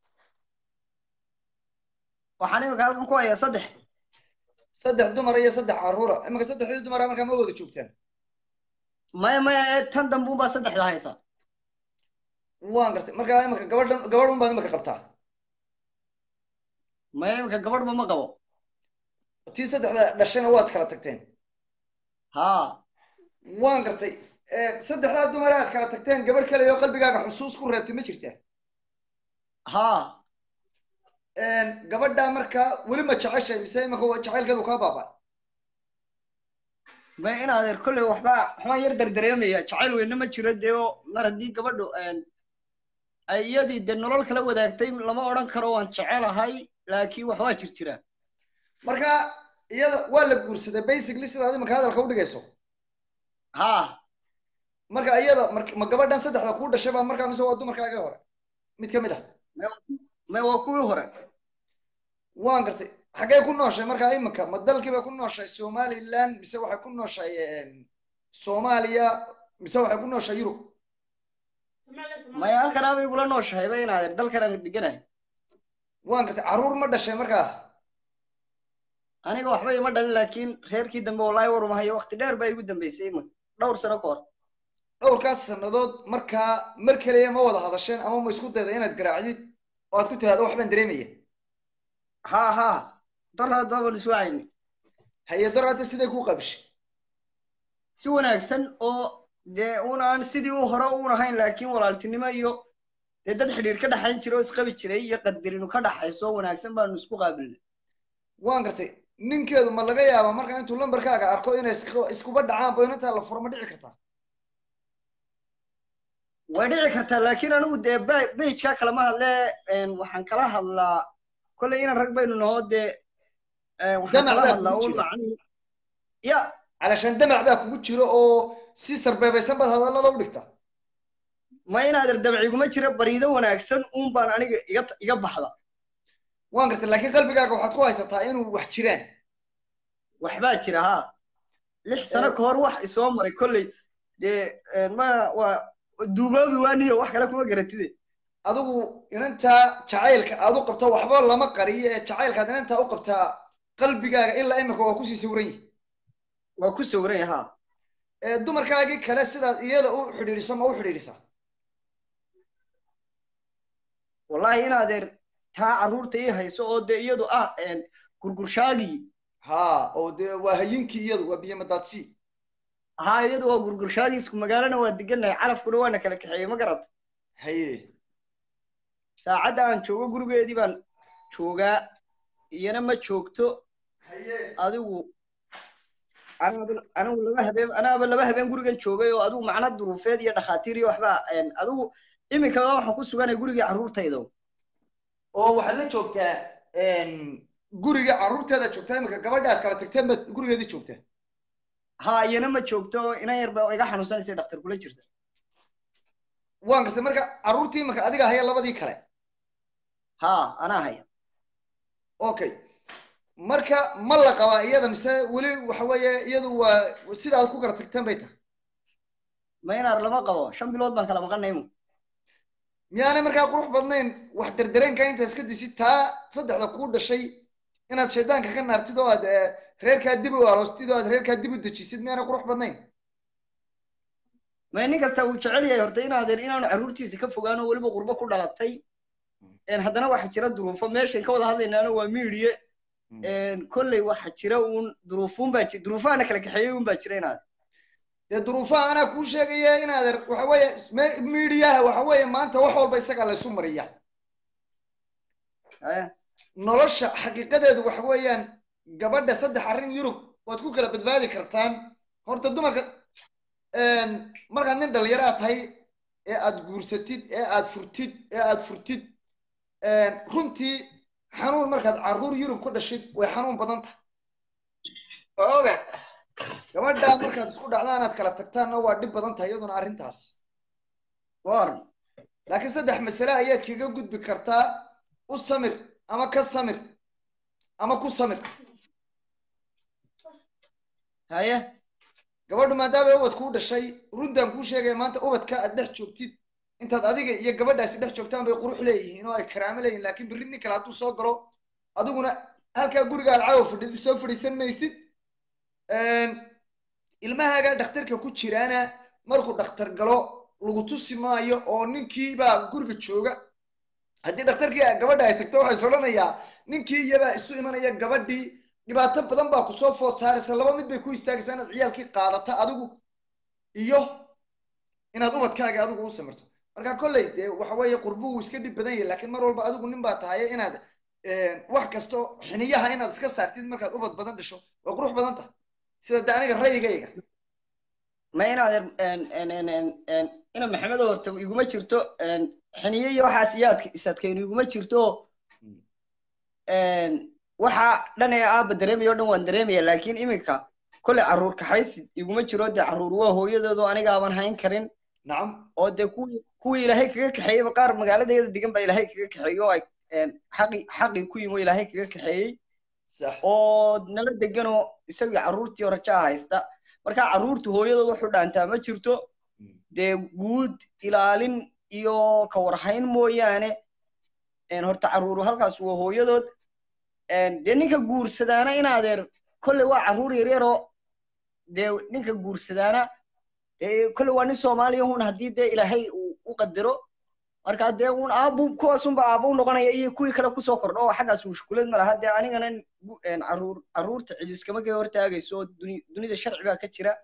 waxaan imika halkan ku hayaa saddex dumar iyo saddex carruura imika saddexdii dumar markaa ma wada joogtaan maya tan dambuun baa saddexda haysa waan gartay markaa imika gabadh un baad imika qabtaa maya imika gabadhba ma qabo tii saddexda dhashayna waad kala tagteen ha waan gartay saddexdaa dumar aad kala tagteen gabadh kale oo qalbigaaga xusuus ku reebtay ma jirtaa ha gabadha markaa weli ma jeceshay mise imika jacaylkeedu kaa baabaa ma in adeer kolley waxbaan yar dardareemaya jacayl weyne ma jiro dee oo mar haddii gabadhu ay iyadii dee nolol kala wadaagtay lama odhan karo waan jecelahay laakiin wax waa jira marka iyada waa la guursaday basically sidaad imika hadalka u dhigayso ha marka iyada ma gabadhan saddexda kuu dhashay baa markaa mise waa dumarkaagii hore mid ka mid ah ma waa kuwii hore waan gartay xaggee ku nooshay markaa imika ma dalkiiba ku nooshay somaliland mise waxay ku nooshay soomaaliya mise waxay ku nooshay yurub maya halkan abay igula nooshahayba inaadeer dalkan aan deganahay waan gartay carruur ma dhashay markaa aniga waxba ima dhalin laakiin reerkii dambe wallaahi warumahayo waqti dheer baa igu dambeysay imika dhowr sano ka hor dhowrkaas sannadood markaa mar kaliya ma wada hadasheen ama ma isku dayda inaad garaacdid oo aad ku tirahdo waxbaan dareemaya ha daraad baabaan isu wacayni haye daraadta siday kuu qabishay si wanaagsan oo dee aan sidii u hore uun ahayn laakiin walaaltinimo iyo dee dad xidhiir ka dhaxayn jira oo isqabi jiray iyo qadarinu ka dhaxayso wanaagsan baanu isku qaabilnay waan gartay ninkeedu ma laga yaabaa markaa intuu lambarkaaga arko inay iskuba dhacaan boynantaa la furo ma dhici kartaa way dhici kartaa laakiin anigu dee bejkaa kalama hadle waxaan kala hadlaa kolley inaan rag baynu naho dee waxaan kala hadlaa un macnihi ya علشان دمع بقى kugu jiro oo si sarbeebaysan bad hadalada u dhigta ma inaadir dabciiguma jira bariido wanaagsan uun baan aniga iga baxda waan gartay laakiin qalbigaaga waxaad ku haysataa inuu wax jiraan waxbaa jira ha 6 sano ka hor wax isoo maray kolley dee ma waa duugoobi waaniyo wax kale kuma garatide adigu inanta jacaylka aad u qabto waxba lama qariyo ee jacaylkaad inanta u qabtaa qalbigaaga ilaa imika waa ku sii sawran yahay waa ku sawran yahay dumarkaagii kale sidaad iyada u xidhiidhiso ma u xidhiidhisaa wallahi inaadeer taa carruurta ii hayso oo dee iyadu ah gurgurshaagii ha oo dee waa hayinkii iyadu waa biyo madaadsi ha iyadu waa gurgurshaagii isku magaalana waa deganahay calafkuna waana kala kaxeeyey ma garata haye saacadda aan joogo gurigeedii baan joogaa iyana ma joogto haye adigu anaaba laba habeen gurigan joogay oo adigu macna duruufeed iyo dhakhaatiir iyo waxba adigu iminka waxaan ku suganay gurigii carruurtayda oo waxaad la joogtaa guriga carruurteeda joogtaa iminka gabadha aad kala tagteen baad gurigeedii joogtaa ها iyana ma joogto ina yar baa iga xanuunsanaysa dhakhtar kula jirta waan gartay marka carruurtii marka adiga haya labadii kale ها anaa haya okay marka ma la qabaa iyada mise weli waxa weeye iyadu waa sida aad ku kala tagteen bay tahay ma inaar lama qabo 5 bilood baan kala maqanay miyaanay markaa qurux badnayn wax dardareenka inta iska disi taa saddexda kuu dhashay inaad shaydaanka ka naartid oo aad reerkaa dib u aroostid oo aad reerkaa dib u dejisid miyaanay qurux badnayn ma nin kasta uu jecel yahay horta inaanu carruurtiisa ka fogaano weliba qurbo ku dhalatay haddana waxa jira duruufo meeshan ka wada hadlaynaana waa miidiye kolley waxa jira uun duruufaana kala kaxeeyey uun baa jira inaad dee duruufaha anaa kuu sheegaya inaad waxa weeye miidiyaha waxa weeye maanta wax walba isagaa laysu mariya nolosha xaqiiqadeedu waxa weeyaan gabadha saddex arrin yurub waad ku kala badbaadi kartaan horta dumarka markaad nin dhalinyaro aad tahay ee aad guursatid ee aad furtid runtii xanuun markaad carruur yurub ku dhashid way xanuun badan tahay oga gabadhaa markaad isku dhacdaan aad kala tagtaanna waa dhib badan tahay iyaduna arrintaas laakiin saddex masale ayaad kaga gudbi kartaa u samir ama ka samir ama ku samir haye gabadhu maadaama ubad kuu dhashay runtaan kuu sheegaya maanta ubadka aad dhex joogtid intaad adiga iyo gabadhaasi dhex joogtaan bay qurux leeyihiin oo ay karaamo leeyihin laakiin berri nin kale hadduu soo galo adiguna halkaa guriga aad caawa soo fadhiisan maysid ilmahaaga dhakhtarka ku jiraana markuu dhakhtar galo lagu tusi maayo oo ninkiibaa guriga jooga haddii dhakhtarkii gabadha ay tagto waxay odhanayaa ninkii iyabaa isu imanaya gabadhii dhibaato badan baa kusoo food saaraysa laba mid bay ku istaagaysaa inaad ciyaalkii qaadata adigu iyo inaad ubadkaaga adigu u samirto marka kolley dee waxa weeye qurbuhu iska dhib badan yahay laakiin mar walba adigu nin baa tahay inaad wax kasto xiniyaha inaad iska saartid markaad ubad badan dhasho waa qurux badan tahay sida de aniga ra'yigayga ma inaad ina maxamedo horta iguma jirto xiniye iyo waxaas isadkaynu iguma jirto waxa dhan ee aaba dareemaya o dhan waan dareemaya laakiin iminka kolley carruur kaxaysid iguma jiro dee carruur waa hooyadoodu anigaaban hayn karin nacam oo dee kuwii ilaahay kaga kaxeeyeyba qaar magaaladeeda degan baa ilaahay kaga kaxeeyey oo ay xaqii ku yimi oo ilaahay kaga kaxeeyey oo nala deganoo isagii carruurtii rajaa haysta marka carruurtu hooyadood wuxuu dhaantaa ma jirto dee guud ilaalin iyo ka warhayn mooyaane horta carruuru halkaas waa hooyadood dee ninka guursadaana inaadeer kolley waa carruur yaryaroo dee ninka guursadaana kolley waa nin soomaaliya hun haddii dee ilaahay uu u qadaro marka dee un aabu kuwaasunba aaba u noqonaya iyo kuwii kale kusoo kordho oo xaggaas mushkulad ma laha dee anigana carruurta cidiskama ka hortaagayso oo dunida sharci baa ka jira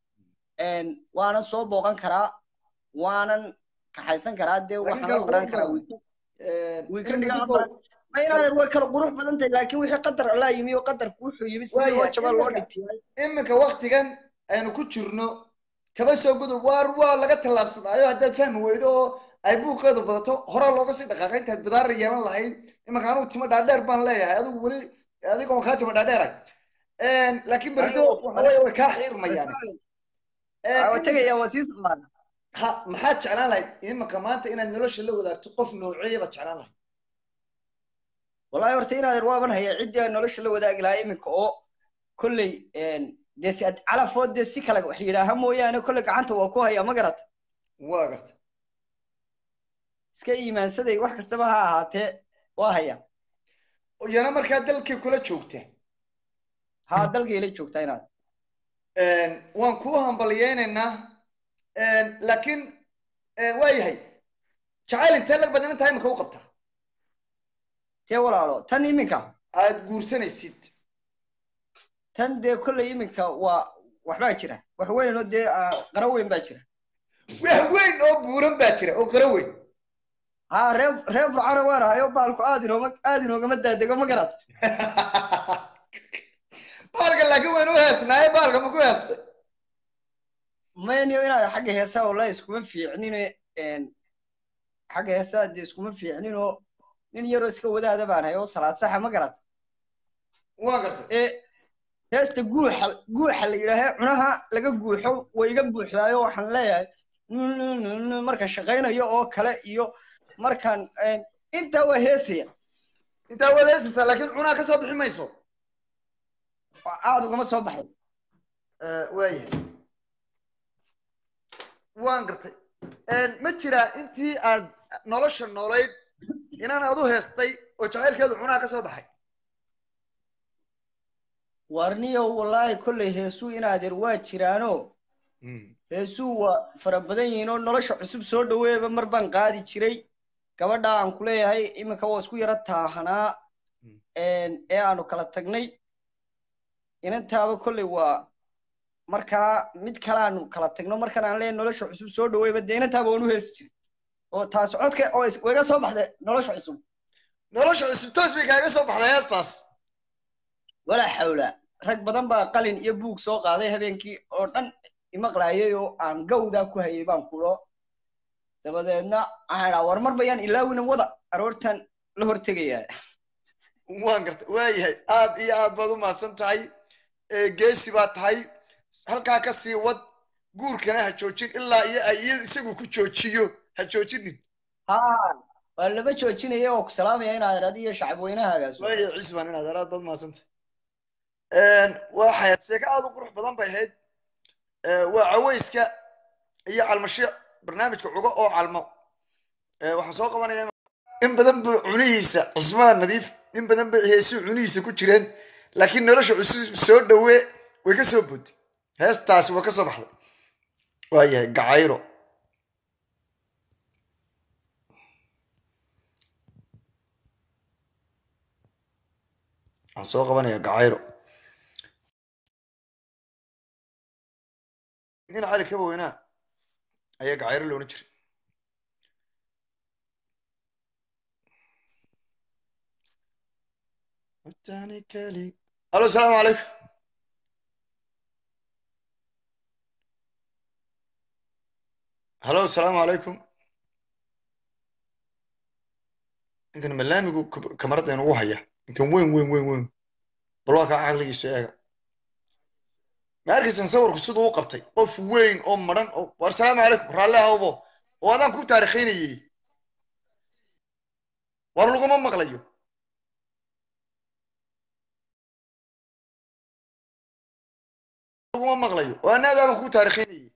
waanan soo booqan karaa waanan kaxaysan karaa dee waxaan baran karaa wiikandiga ma inaadeer way kala qurux badan tahay laakiin wixii qadar allaa yimi oo qadarku wuxuu yimi sidii loo jabaa loo dhigtiyay iminka waktigan aynu ku jirno kaba soo gudub waa laga tallaabsadaayo haddaad fahmi weydo oo ay buuqeedu badato horaa looga sii dhaqaaqay intaad bidaara yeelan lahayd imanka anugu timo dhaadheer baan leeyahay adigu weli adigoon kaa timo dhaadheerag laakiin berri way kaa xiirmayaan tagayaa waa sii socdaan ha maxaad jeclaan lahayd imanka maanta inaad nolosha la wadaagto qof nooceeya baad jeclaan lahayd wallahi horta inaadeer waaban haya ciddii aan nolosha la wadaagi lahaa iminka oo kolley dee si calafood dee si kale wax yidhaaha mooyaane kolley gacanta waa ku hayaa ma garata waa garta iska iimaansaday wax kastaba ha ahaatee waa haya yana markaa dalkii kula joogta ha dalkayla joogtaa inaad waan kuu hambaliyeynaynaa laakiin waa yahay jacayl intee lag badan intaa iminka u qabtaa tee walaalo tan iminka aad guursanaysid tan dee kolley iminka waa waxbaa jira wax weyn oo dee qaro weyn baa jira wax weyn oo buuran baa jira oo qaro weyn ha reer burcana waan ahayo baalku aad inoogama daadego ma garat baalka laakiin waynu u heesnaaye baalka ma ku heestay mayniyo inaad xagga heesaa wallahi iskuma fiicnin xagga heesaa dee iskuma fiicnin oo nin yaroo iska wadaada baan hay oo salaad saxa ma garat waa gartay heesta guuxa la yidhaaha cunaha laga guuxo way iga buuxdaayo waxaan leeyahay marka shaqaynayo oo kale iyo markaan intaa waa heesaya intaa waad heesaysaa laakiin cunaha ka soo bixi mayso aad ugama soo baxay waayahay waan gartay ma jiraa intii aad nolosha noolayd inaan adu heestay oo jacaylkeedu cunaha ka soo baxay warniyo wallaahi kolley heesuu inaadeer waa jiraano heesuu waa fara badan yihiin oo nolosha cusub soo dhaweeba mar baan qaadi jiray gabadha aan ku leeyahay iminka waa isku yara taahanaa ee aanu kala tagnay inantaaba kolley waa markaa mid kale aanu kala tagno markaan aan leeyahay nolosha cusub soo dhaweeba dee inantaaba waan u heesi jiray oo taas codka oo iga soo baxday nolosha cusub toos bay kaaga soo baxday heestaas walaa xawla rag badan baa qalin iyo buug soo qaaday habeenkii oo dhan imaqlaayay oo aan gawdaa ku hayay baan kulo dabadeedna waxaan war mar bayaan ilaawina wada aroortan la hortegayaa waan gartay waayahay aad iyo aad baad u mahadsan tahay geesi baa tahay halkaa ka sii wad guurkana ha joojin ilaa iyo ay isagu ku joojiyo ha joojinin waa laba joojinaya oo ku salaamaya inaad araad iyo shacab weynahagaas waayahay cisbaan inaad araad baad mahadsan tahay waxay sheeko aad u qurux badan bay ahayd waa cawayska iyo calmasho barnaamijka cugo oo calmo waxaan soo qabanaya in badan buu cunihiisa cismaan nadiif in badan bay heesuu cunihiisa ku jireen laakiin nolosha cusub soo dhawee way ka soo bootay heestaasi way ka soo baxday waayahay gacayro waxaan soo qabanaya gacayro nin cali kaba weynaa ayaa gacayro loona jiray alo asalaamu calaykum halo asalaamu calaykum ninkan malaamigu kamarada inugu haya ninkan weyn bal waa kaa caqligiisu eega ma arkaysan sawirku siduu u qabtay qof weyn oo maran oo war salaamu calaykum raalle ahawbo oo adaan ku taariikhaynayay war laguma maqlayo laguma maqlayo oo anaadaaban ku taariikhaynayay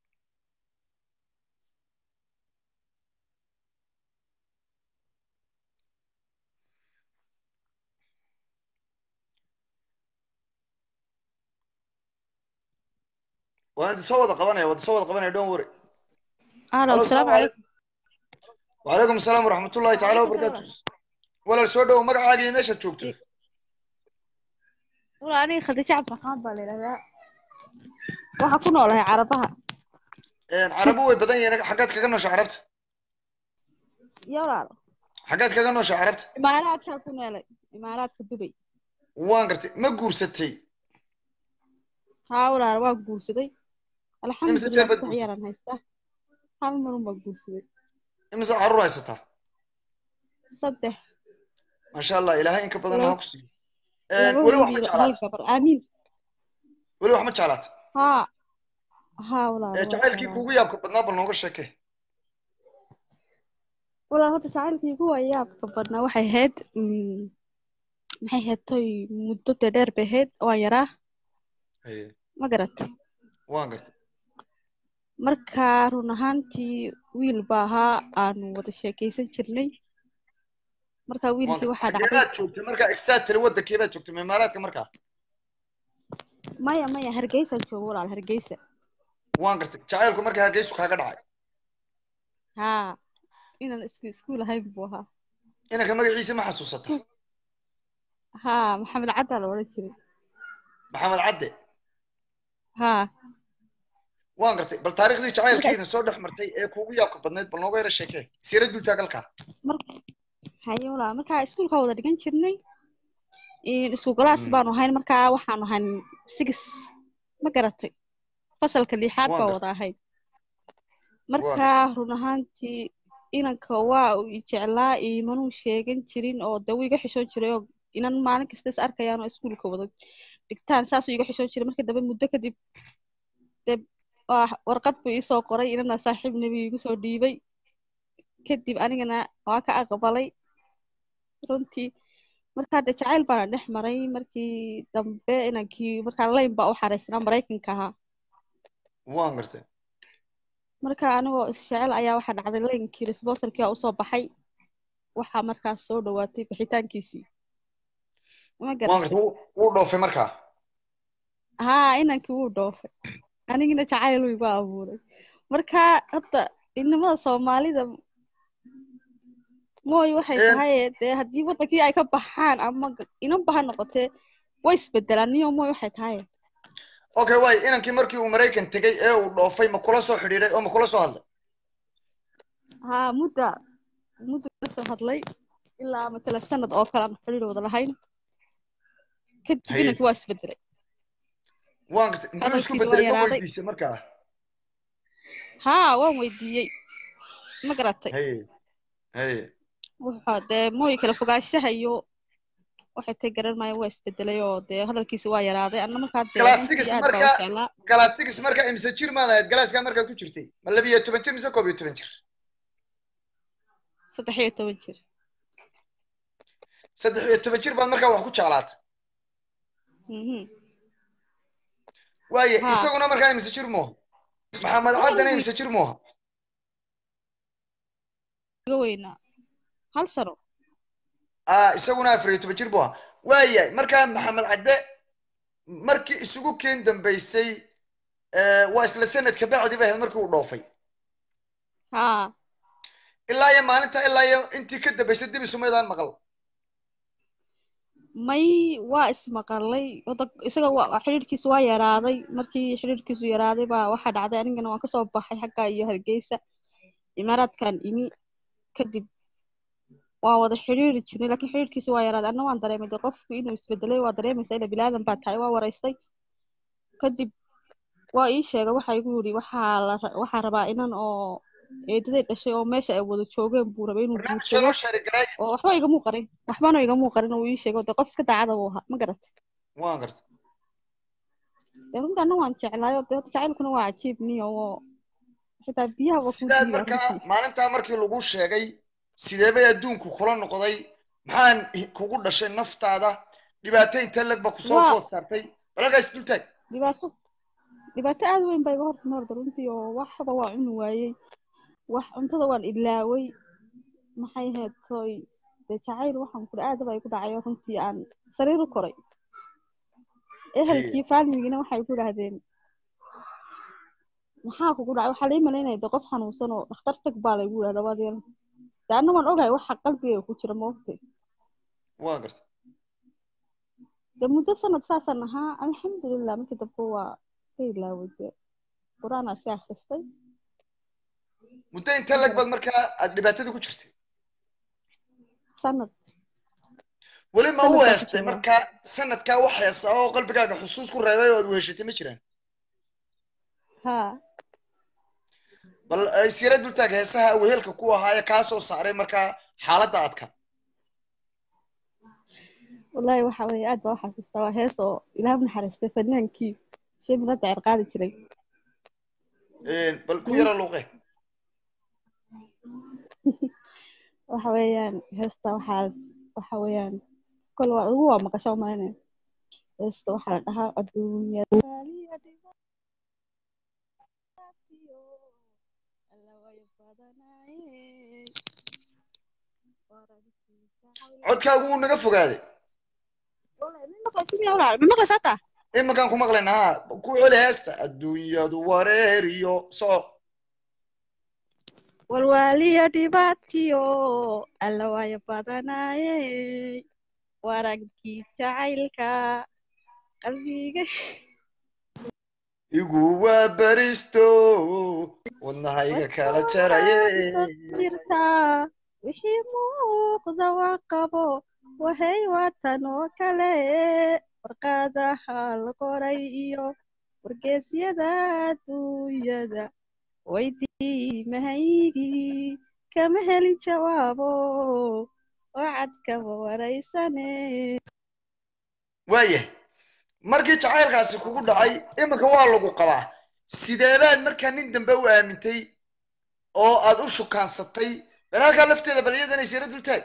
وأنت صوت قبنا وتصوت قبنا don't worry. السلام عليكم. وعليكم السلام ورحمة الله تعالى وبركاته. ولا السوداء ومقع عادي ليش تشوفته؟ ولا أنا خديت عبد الرحمن بالله. وحكون والله عربها. عربوي بدني أنا حكيت كأنه شعربت. يا ولا. حكيت كأنه شعربت. إمارات كنا لا إمارات دبي. وان قرتي ما قرستي. ها ولا رواق قرستي. الحمد لله استعيرنا هسه. هل مرة ما قرستي. إمسا عروة ستها. صدق. ما شاء الله إلهي إنك بدنا هكسي. ولو أحمد شعلات. آمين. ولو أحمد شعلات. ها ولا. جعل كيف هو يابك بدنا بنوقش شكله. ولا هو جعل كيف هو يابك بدنا وحي هاد maxay heetay muddo dheer baheed waa yaraa ma garatay waan gartay marka run ahaantii wiil baa ahaa aanu wada sheekaysan jirnay marka wiilkii waxaa dhacday joogtay marka extratary wadankeeda joogtay imaaraadka marka maya hargeysa joogo walaal hargeysa waan gartay jacaylku marka hargeysu kaaga dhacay inaan iskuul ahayn buu ahaa inanka magaciisa ma xasuusataa محمد عدى ولا ولا كذي محمد عدى وان قرتي بل تاريخ دي جعيل كينا سو دخمرتي ee kuugu yaabka badneed bal nooga yara sheekay siirad dul taagalka hayo wala marka iskuulka wada dhigan jirnay isku galaas baan ahayn marka waxaan ahaan 6 ma garatay fasalka lixaad baa wada ahayd marka run ahaantii inanka waa uu jeclaa iimanu sheegan jirin oo dawiga xishoon jiray inan maalin kasta is arkayaan oo iskuulka wada dhigtaan saasuu iga xishoon jiray markii dambe muddo kadib dee warqad buu iisoo qoray inana saaxiib nebi igu soo dhiibay kadib anigana waa ka aqbalay runtii markaa dee jacayl baana dhex maray markii dambe inankii markaa layn baa u xaraysnaa maraykanka ahaa waan gartay marka anigoo isjecel ayaa waxaa dhacday laynkii responserkii aa usoo baxay waxaa markaas soo dhawaatay bixitaankiisii ma garatay wuu dhoofay markaa haa inankii wuu dhoofay anigina jacayl igu abuuray marka hadda inamada soomaalida mooy waxay tahay dee haddii wadankii ay ka baxaan ama inanba ha noqotee way isbedelaan niyo mooy waxay tahay okay waay inankii markii uu maraykan tegay ee uu dhoofay ma kula soo xidhiidhay oo ma kula soo hadlay haa mudda soo hadlay ilaa matala sanad oo kale aan xidhiidh wada lahayn kadib inankii waa isbedelay waan gartay muxuu isku bedelay ma weydiisay markaa haa waan weydiiyey ma garatay wuxuu dee mooy kala fogaanshaha iyo waxay tay garan maayo waa isbedelay oo dee hadalkiisa waa yaraaday anna markaa dee galaasigis markaa imse jir maad ahayd galaaskaa markaa ku jirtay ma 12 jir mise 11 jir 13 jir 13 jir baad markaa wax ku jeclaatay waaye isaguna markaa imse jir mooha maxamed caddana imse jir mooha weynaa hal sano isaguna 14 jir buu ahaa waayahay markaa maxamed cadde markii isugu keen dambaysay waa isla sanadka bacdi bay ahayd markii uu dhoofay ilaa iyo maalinta ilaa iyo intii ka dambaysay dib isumaydaan maqal may waa ismaqalay isaga xidhiidhkiisu waa yaraaday markii xidhiidhkiisu yaraaday baa waxaa dhacday anigana waan kasoo baxay xagga iyo hargeysa imaaraadkan imi kadib waan wada xidhiiri jirnay laakiin xidhiidhkiisu waa yaraaday anna waan dareemay dee qofku inuu isbedelay waa dareemaysaa ila bilaadan baa tahay waa waraystay kadib waa ii sheegay waxa igu yidhi waxaa rabaa inan oo eedaday dhashay oo meesha ay wada joogeen buu rabay inuu guursado oo waxbana igamuu qarin uu ii sheegay dee qof iska daacada buu ahaa ma garatay waan gartay dee runta anna waan jeclaayo dee jacaylkuna waa cajiib niyo oo xitaa biyaha waa ku sidaad markaa maalintaa markii lagu sheegay sidee bay adduunku kula noqday maxaan kugu dhashay naftaada dhibaato intee leg ba kusoo food saartay balagaas dultaag dhibaato aad weyn baa iga horta runtii oo waxba waa cuni waayey wax cuntada waan ilaaway maxay ahayd toy dee jacayl waxaan kuri aad baa igu dhacay runtii aan sariir u koray ehelkii faalmigina waxay ku idhaahdeen maxaa kugu dhacay waxaa lai malaynaya dee qof xanuunsan oo dhakhtar tag baa laygu yidhahda waadeen dee anna waan ogahay waxa qalbigayga ku jira maogtay waa gartay dee muddo sanad saasaan ahaa alxamdulilah markii dambe waa iska ilaaway dee qur-aanaa iska akhristay muddo intee leg baad markaa aad dhibaatada ku jirtay sanad weli ma u heestay markaa sanadkaa wax heesa oo qalbigaaga xusuus ku reebay oo aad weheshatay ma jiraan bal isyara dultaag heesaha wehelka ku ahaa ee kaa soo saaray markaa xaaladda adka wallaahi waxa weeye aad baa u xasuustaa waa hees oo ilaah u naxariistay fanaankii shay muradda ceer qaadi jiray bal ku yara luuqe waxa weeyaan heesta waxa weeyaan kol ugu waa maqasho malaynaya heesta waxaa la dhahaa adduunyada codkaagu wuu naga fogaaday imankaan ku maqlayna ha ku celi heesta adduunyadu wareeriyo soco walwaaliyo dhibaatiyo alla waayo badanaaye waragkii jacaylka qalbiga igu waa baristo wadnahayga kala jaraye jirtaa wixii muuqda waa qabo wahay waatan oo kale warqadaha la qoray iyo wargeysyada adduunyada weydii mahaygii kama helin jawaabo oo cad kama waraysane waayah markii jacaylkaasi kugu dhacay iminka waa lagu qabaa sideebaad markaa nin dambe u aamintay oo aad u shukaansatay bal halkaa lafteeda bal iyadana isira dul taag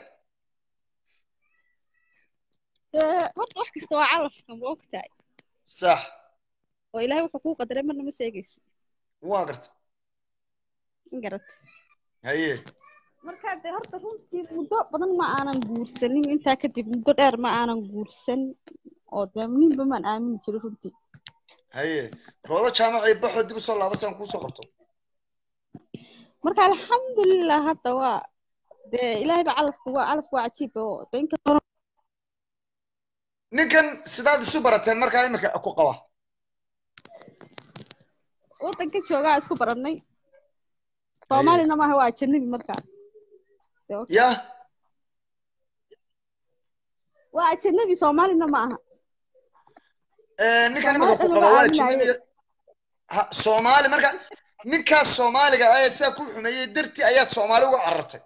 horta wax kasta waa calafka ma ogtahay sax oo ilaahay wuxuu kuu qadaray marna ma seegayso waa garta garata haye marka de horta runtii muddo badan ma aanan guursanin intaa kadib muddo dheer ma aanan guursan oo de ninba maan aamini jirin runtii haye roodo jaamacii baxo dib u soo laabasaan kuu soo qabto marka alxamdulilah hadda waa de ilaahay ba calafku waa cajiib oo de inkastoo ninkan sidaad isu barateen markaa iminka ku qaba waddanka joogaa isku baranay soomaalina maaha waa ajanabi markaa ya waa ajanabi soomaalina ma aha ninkan iminka ku qaba waa ajanabi soomaali marka ninkaas soomaaliga ayaa sidaa ku xumeeyey dartii ayaad soomaali uga carartay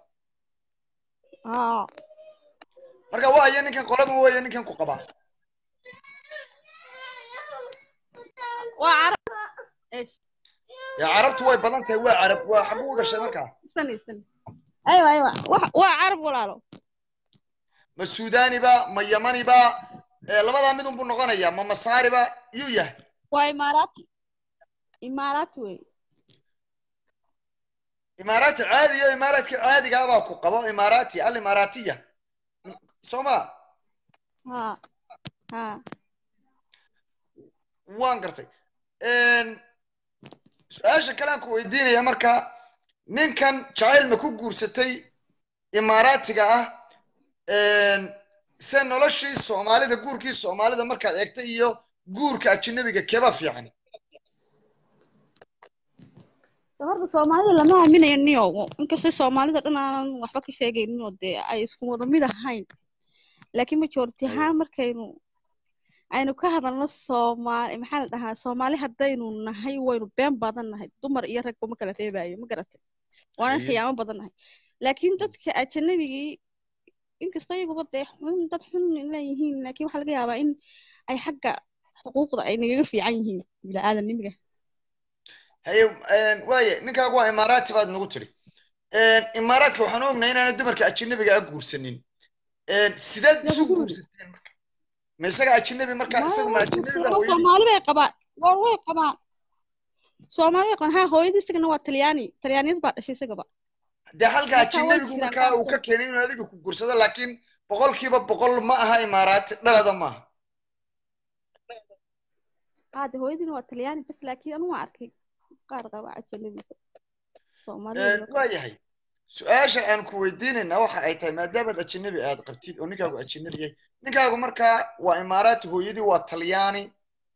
marka waa aya ninkan qolaba weeye ninkan ku qabaa waa carab ya carabtu way badan tahay waa carab waa xagu u dhashay markaa aywa waa carab walaalo ma suudani ba ma yamani ba labadaa mid unbuu noqonayaa ma masaari ba yuu yahay waa imaaraati wey imaaraati caadiyo imaaraadka caadiga abaa ku qabo imaaraati al imaaraatiya soma waan gartay su-aasha kale aan ku weydiinaya marka ninkan jacayl ma ku guursatay imaaraatiga ah se noloshii soomaalida guurkii soomaalida markaad eegtay iyo guurka ajnabiga keba fiican horta soomaalida lama aaminayo niyo inkastoo soomaalida dhan aanan waxba ka sheegaynin oo dee ay isku wada mid ahayn laakiin majority ahaan markaynu aynu ka hadalno soomaali maxaa la dhahaa soomaali haddaynu nahay waynu been badan nahay dumar iyo ragba ma kala reebayo ma garatay waana khiyaamo badan nahay laakiin dadka ajanabigii inkastoo iyaguba dee dad xun leeyihiin laakiin waxaa laga yaabaa in ay xagga xuquuqda ay nagaga fiican yihiin bini-aadanimiga haye waaye ninkaagu waa imaaraati baad nagu tiri imaaraadka waxaan ognahay inaana dumarka ajnabiga a guursanin sideed isu guursateen marka ma isaga ajnabi marka isaga ma ajnabi soomaali bay qabaan way qabaan soomaali bay qabaan hooyadii isagana waa talyaaniyad baa dhashay isagaba dee halka ajnabigu markaa uu ka keenay inuu adiga ku guursado laakiin 100% ma aha imaaraati dhalada maaha hada hooyadiina waa talyaani bas laakiin anu waa arkay qaar qaba ajnabi soomaali waa yahay su-aasha aan ku weydiinayna waxa ay tahay maadaamaad ajnabi aad qabtid oo ninkaagu ajnabi yahay ninkaagu markaa waa imaaraati hooyadii waa talyaani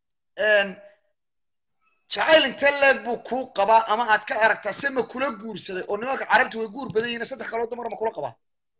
jacayl intee leeg buu kuu qabaa ama aad ka aragtaa se ma kula guursaday oo nimanka carabta way guur badan yihiin 3 kaloo dumar ma kula qabaa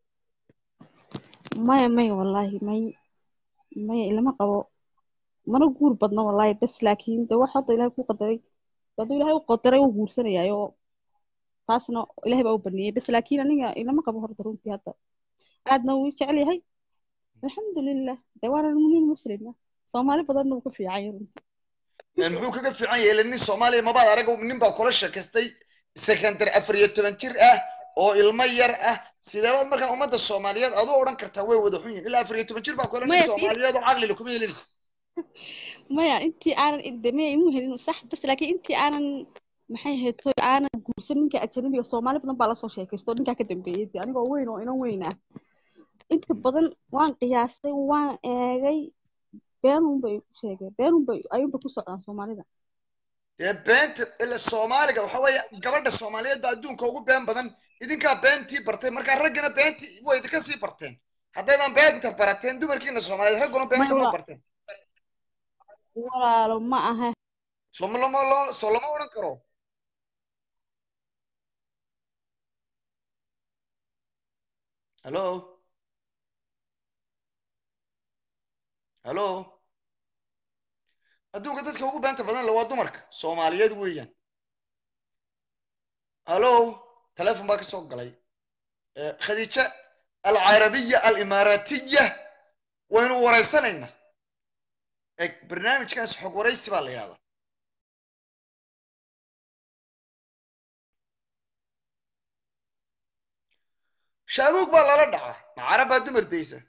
maya wallaahi maya ilama qabo mana guur badna wallaahi bas laakiin de wax hadda ilaahay ku qadaray hadduu ilaahay u qadaray uu guursanayaayo taasna ilaahay baa u baneeyey bas laakiin aniga ilama qabo horta runtii hadda aadna wuu jecel yahay alxamdulilah de waana nin muslima soomaali badanna wuu ka fiican yahay runtii muxuu kaga fiican yahay nin Soomaaliya ma baad arag nin baa kula sheekaystay secondary 14 jir ah oo ilmo yar ah sideebaad markaa ummadda Soomaaliyeed aad u oran kartaa way wada xun yihiin ilaa 14 jir baa kula nin Soomaaliyeed oo caqli leh kuma helin maya intii aanan idamee imu helin sax bas laakiin intii aanan maxay ahayd aanan guursan ninka ajnabiga Soomaali badan baa la soo sheekaysto ninka ka dambeeyay anigoo weyn oo inan weyn ah inta badan waan qiyaastay waan eegay beenun bay sheegay ayuunba ku socdaan Soomaalida beenta ila Soomaaliga waxa weeye gabadha Soomaaliyeed baa adduunka ugu been badan idinka beentii bartay marka raggana beentii way idinka sii barteen haddaydan beenta barateen dumarkiina Soomaaliyeed ragguna beenta ma barteen walaalo ma aha lama oran karo hello adduunka dadka ugu beenta badan waa dumarka Soomaaliyeed weeyaan hello telefoon baa ka soo galay khadiija al-carabiya al-imaaraatiya waynu waraysanayna barnaamijkaas xog waraysi baa la yidhahdaa shaabuug baa lala dhacaa macarab baa dumar daysa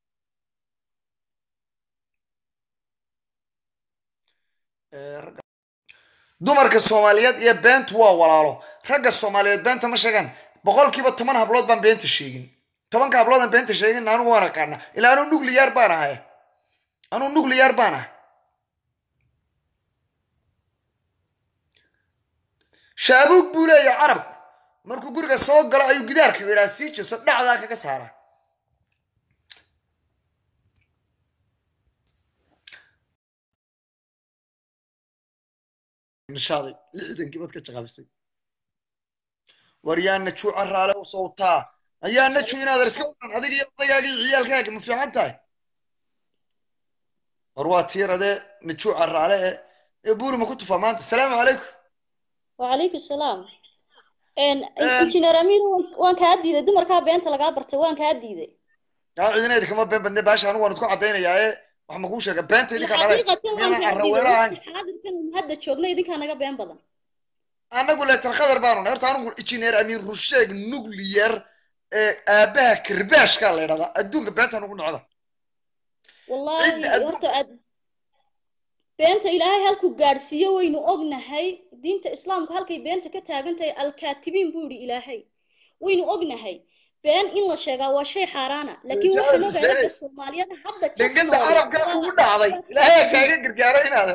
dumarka soomaaliyeed iyo beentu waa walaalo ragga soomaaliyeed beenta ma sheegaan 10% hablood baan beenta sheegin 10 hablood aan beenta sheegin anigu waan aqaana ilaa anu nuclear baan ahay anu nuclear baan ahay shaabuug buu leeyahay carabku markuu guriga soo galo ayuu gidaarka yidhaa sii jeeso dhacdaa kaga saara nishaaday 60 gibad ka jaqabisay waryaana juu caraale u sawtaa ayaana juu inaad iska waran adiga iyo odaygaagii ciyaalkaaga ma fiican tahay war waa tiirade najuu caraale ee buuri ma ku tufaa maanta asalaamu calaykum وعليكم السلام injineer amiir waan kaa diiday dumarkaa beenta lagaa bartay waan kaa diiday yaa ciidaneeda kama been badne baasha anigu waan isku cadaynayaa wax ma kuu sheega beenta idinka dhalay miyaan carraweela ahayn xaadirkan hadda joogna idinkaa naga been badan anagu leetar khadar baanu horta anigu injineer amiir rusheeg nuclear aabaha kirbaashka la yidhahdaa adduunka beenta anigu nocda wallahi horta beenta ilaahay halku gaadhsiiyo waynu ognahay diinta islaamku halkay beenta ka taagan tahay alkaatibiin buu yidhi ilaahay waynu ognahay been in la sheegaa waa shay xaaraana laakiin waxaan ogahay dadka soomaaliyeed hadda deganda carabka ugu dhacday ilaahay kaaga gargaaro inaadan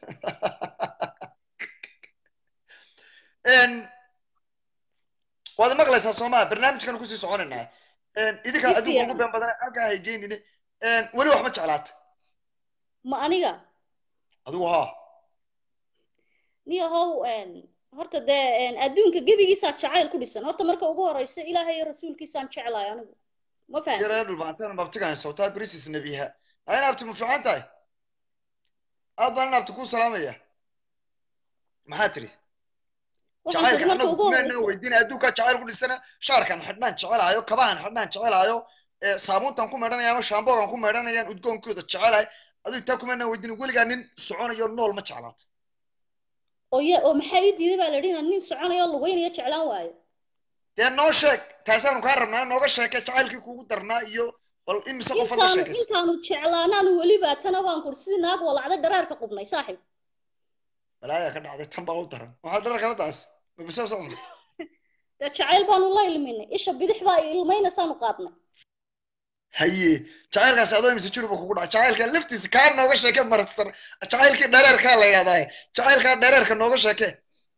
waad maqlaysaa soomaa barnaamijkan kusii soconaynaa idinkaa adduunka ugu been badan halkaa haygeynine weli wax ma jeclaata ma aniga adigu haa niyahow horta dee adduunka gebigiisaa jacayl ku dhisan horta marka ugu horeysa ilaahay iyo rasuulkiisaan jeclahay anigu ma fahamtay yara dhulbaantaan babtigaan sawtaa brisis nabiha ayna abti ma fiican tahay aad baan abti ku salaamaya maxaa tiri jacaylka anagu kumeena weydiina adduunka jacayl ku dhisana shaarkan xidhnaan jecelaayo kabahan xidhnaan jecelaayo saabuuntan ku meedhanaya ama shaamboogan ku meedhanayaan udgoonkooda jecelahay adigu taa kumeena weydiina weligaa nin soconayo nool ma jeclaata oo maxaa ii diiday baa la yidhi inaan nin soconayo lugeynayo jeclaan waayo dee noo sheeg taasaanu kaa rabnaa nooga sheeke jacaylkii kuugu darnaa iyo bal imise qof hadda sheekaysa intaanu jeclaanaanu weliba tana waan kur sidii naag walacda dharaarka qubnay saaxib balaayaa ka dhacday tan baa u daran waxaad dharar kala taas ma bisoo socon dee jacayl baanu la ilminay isha bidix baa ilmaynasaanu qaadnay haye jacaylkaasi adoo imise jiruba kugu dhaca jacaylka laftiisa kaa nooga sheeke marastan jacaylkii dhareerkaa la yidhahdaa jacaylkaa dhareerka nooga sheeke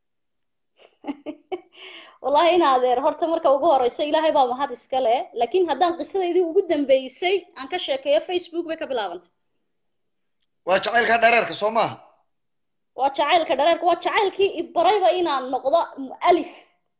wallahi in adeer horta marka ugu horeysa ilaahay baa mahad iska leh laakiin haddaan qisadeydii ugu dambeysay aan ka sheekeeyo facebook bay ka bilaabantay waa jacaylkaa dhareerka soo maaha waa jacaylka dhareerka waa jacaylkii ibarayba inaan noqdo alif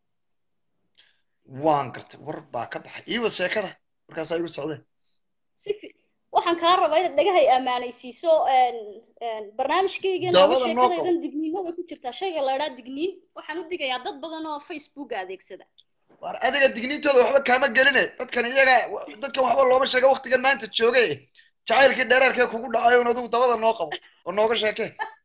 waan gartay war baa ka baxay iiwad sheekada markaasaa igu socdeen waxaan kaa rabaa inaad dhagahay ammaanaysiiso barnaamijkayga nooga sheekadaydan digniino way ku jirtaa shayga la idhaa digniin waxaan u digayaa dad badan oo facebook adeegsada war adiga digniintooda waxba kaama geline dadkan iyaga dadkan waxba looma sheega waqtigan maanta jooge jacaylkii dheeraarkee kugu dhacayo un adigu dabada noo qabo oo nooga sheeke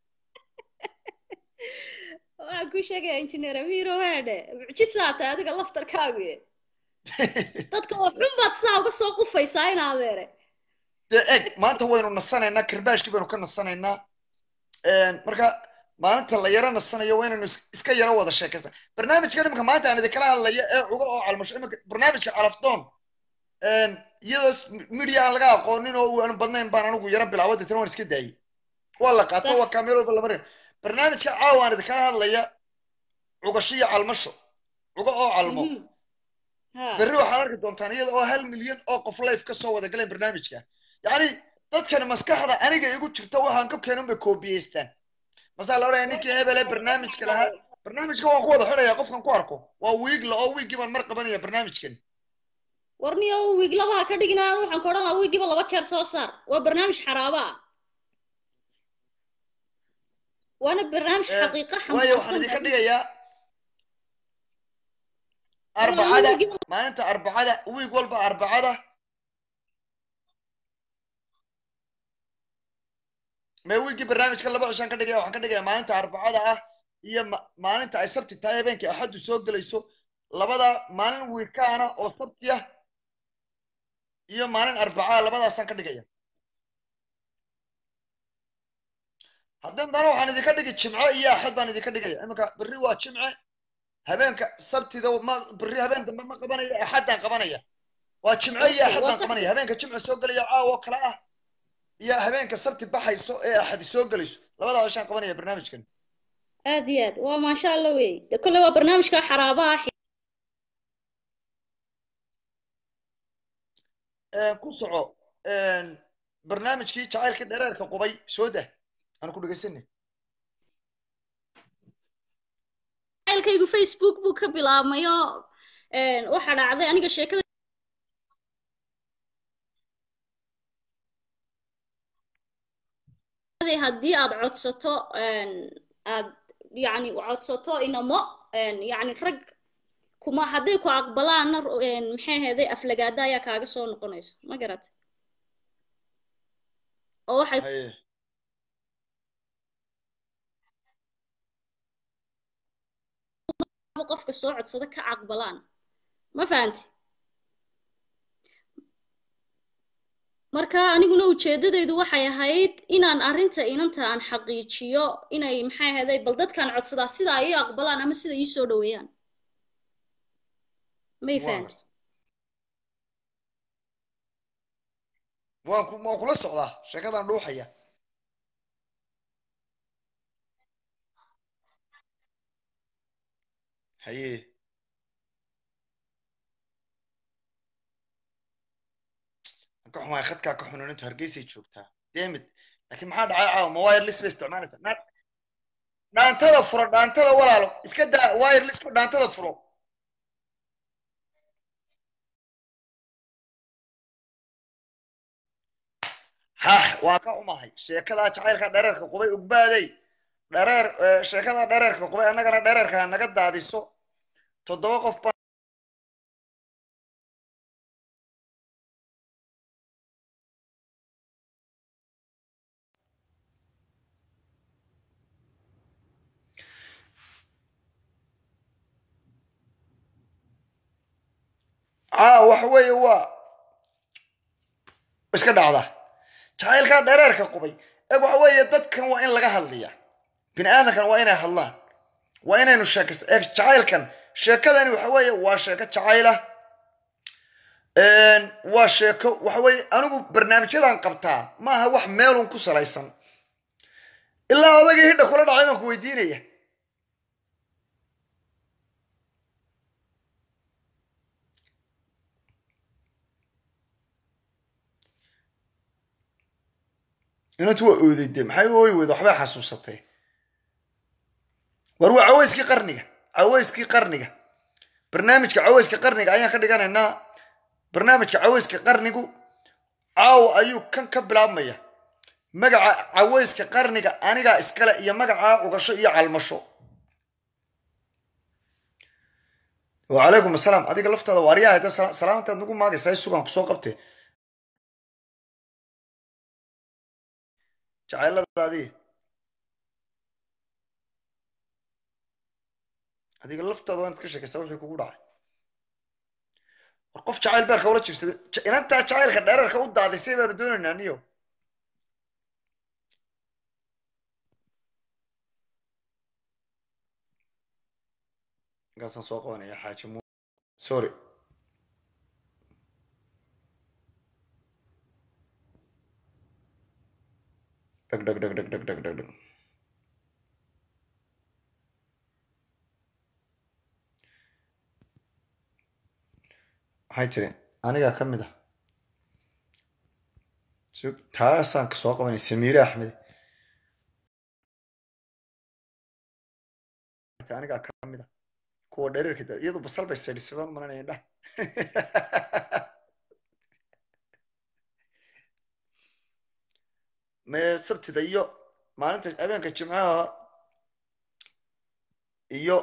waxaan ku sheegaya injineer amiiro waadhe mucjisaata adiga laftarkaagu dadka oo xun baad sidaa uga soo qufaysaa in adeere dee eg maanta waynu nasanaynaa kirbaashkii baynu ka nasanaynaa marka maalinta la yaro nasanayo waa inaynu iska yaro wada sheekaysna barnaamijkan imika maanta aan idinkala hadlayo ee uga oo calmasho imika barnaamijka calafdoon iyadoo media aan laga aqoonin oo aanu badnayn baan anigu yaro bilaabo deetana waan iska daayey waa la qaato waa kaameel walba lamarin barnaamijka caawa aan idinkala hadlaya cugasho iyo calmasho cuga oo calmo berri waxaad arki doontaan iyada oo 1 milyan oo qof live ka soo wada galeen barnaamijka yacni dadkan maskaxda aniga igu jirta waxaan ka keenun bay koobiyeystaan masaa la odhanaya ninkii hebele barnaamijka lahaa barnaamijka waan ku wada xidhayaa qofkan ku arko waa wiigla oo wiiggii baan mar qabanaya barnaamijkan warniyo wiiglabaha ka dhignaa waxaan ku odhan lahaa wiiggiiba 2 jeer soo saar waa barnaamij xaraaba ah waana barnaamij xaqiiqa xambaarsan waayo waxaan idinka dhigayaa arbacada maalinta arbacada wiig walba arbacada ما ويجي برنامج كان لبعض عشان كده وحن كده ما أنت أربعة هي ما أنت أسبت تاي بينك أحد يسوق ليسو لبعض ما أنا ويكانا أو سبتيه هي ما أنا أربعة لبعض عشان كده جاي هذا نروح أنا ذي كده جمعة يا أحد أنا ذي كده جاي أما بالروا جمعة هبينك سبت ذا ما بالري هبين ما قبنا أحد قبنا وجمعة يا أحد قبنا هبينك جمعة سوق لي وكلا يا هبينك السبت بحي سو إيه أحد يسوق ليش لبعض عشان قبنا برنامج كان aad وما شاء الله وي ده كله برنامج كحرابة كوسعو برنامج كي جعل كده رأيك قبي سودة أنا كل جسني jacaylkaygu facebook buu ka bilaabmayo waxaa dhacday aniga sheekada haddii aad codsato aad yani codsato inamo yani rag kuma hadday ku aqbalaanna maxay ahaday aflagaada ayaa kaaga soo noqonayso ma garata oo waxay qofka soo codsada ka aqbalaan ma fahanti marka aniguna ujeedadaydu waxay ahayd inaan arrinta inanta aan xaqiijiyo inay maxay ahaday bal dadkan codsadaa sida ay aqbalaan ama sida ii soo dhaweeyaan may fahanti waa kula socdaa sheekadan dhuuxaya haye ka xumaay khadkaa ka xunan intu hargeysay joogtaa deemid laakiin maxaa dhacay caawa ma wireless bay isticmaalaysa dhaantada furo dhaantada walaalo iska daa wirelessku dhaantada furo hah waa ka xumahay sheekadaa jacaylka dhereerka qubay ugbaaday dhereer sheekada dhereerka qubay annagana dhereerka naga daadiso 7 qof waxa weeye waa iska dhacda jacaylka dhereerka qubay waxa weeye dadkan waa in laga hadliya bini aadankan waa inay hadlaan waa inaynu sheekaysto jacaylkan sheekadani waxa weeye waa sheeko jacayla waa sheeko waxa weeye anigu barnaamijyadan qabtaa maaha wax meelun ku salaysan ilaa odagii hidha kula dhacay baan ku weydiinaya inantu waa oodayde maxay ooyi weyda waxbay xasuusatay war waa cawayskii qarniga barnaamijka cawayska qarniga ayaan ka dhiganaynaa barnaamijka cawayska qarnigu caawa ayuu kan ka bilaabmaya magaca cawayska qarniga anigaa iskale iyo magaca cugasho iyo calmasho wacalaykum assalaam adiga laftaada waaryaha da salaamantaad nagu maagaysaa sugaan kusoo qabte jacayladaadii adiga laftaada waa inaad ka sheekaysaa wixii kugu dhacay war qof jacayl beerka ula jibsaday inantaa jacaylka dhereerka u daadisay baanu doonaynaa niyo markaasaan soo qabanaya xaaji sorry dhag maxay tiri anigaa ka mid ah taasaan ka soo qabanay samiire axmed anigaa ka mid ah kuwa dhereerka iyadu basal bay saydhisay baan malanaya dhah sabtida iyo maalinta habeenka jimcaha iyo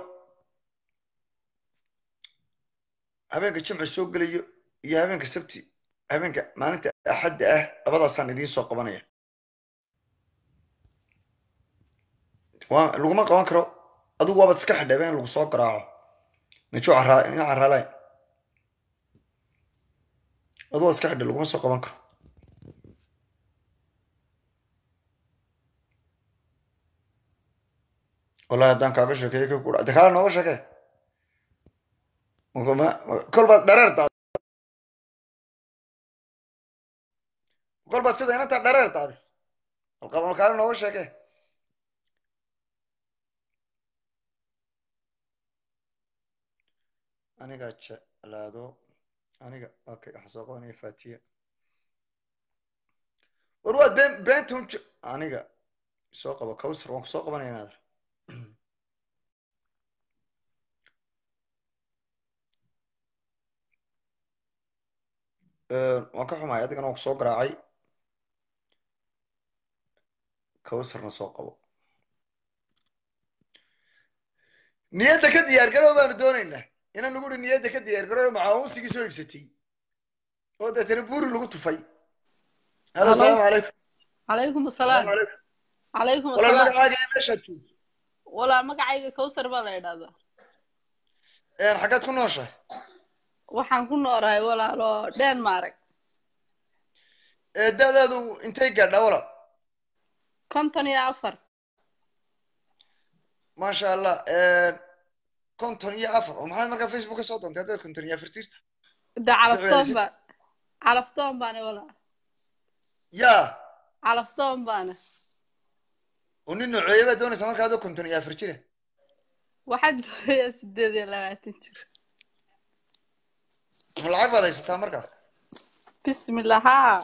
habeenka jimca soo gelayo iyo habeenka sabti habeenka maalinta axadda ah labadaasaan idiin soo qabanaya waa laguma qaban karo adigu waabad iska xidheeba in lagu soo garaaco najuu ina caraalay adigu waad iska xidhe laguma soo qaban karo wallahi haddaan kaaga sheekeeyo ka kudha de kaala nooga sheekee kolbaad dhareer daad kolbaad sida inantaa dhareer daadis alqabal kaala nooga sheekee aniga jeclaado aniga okay waxa soo qabanaya fatiya war waad beenta aniga soo qabo kawsar waan ku soo qabanaya naadir waan ka xumahay adigana waan ku soo garaacay kawsarna soo qabo niyadda ka diyaar garow baanu doonaynaa inaan lagu hi niyadda ka diyaar garow macaawunsigii soo iibsatay oo deetana buuri lagu tufay halo asalaamu calaykum calaykum asalaam calaykum walaal asalaam magacaaga iyo meeshaad joogto walaa magacayga kawsar baa la idhahdaa xaggaad ku nooshahay waxaan ku noolahay walaalo denmark da'daadu intay gaadhaa walaal 54 maasha allah 54 oo maxaad markaa facebook ka soo doontay haddaad 54 jirta da calaftoon baane walaa yaa calaftoon baane oo nin nooceeya baad doonaysaa markaa adoo 54 jira waxaad doonayaa 28 jir ma lacag baad haysataa markaa bismillah haa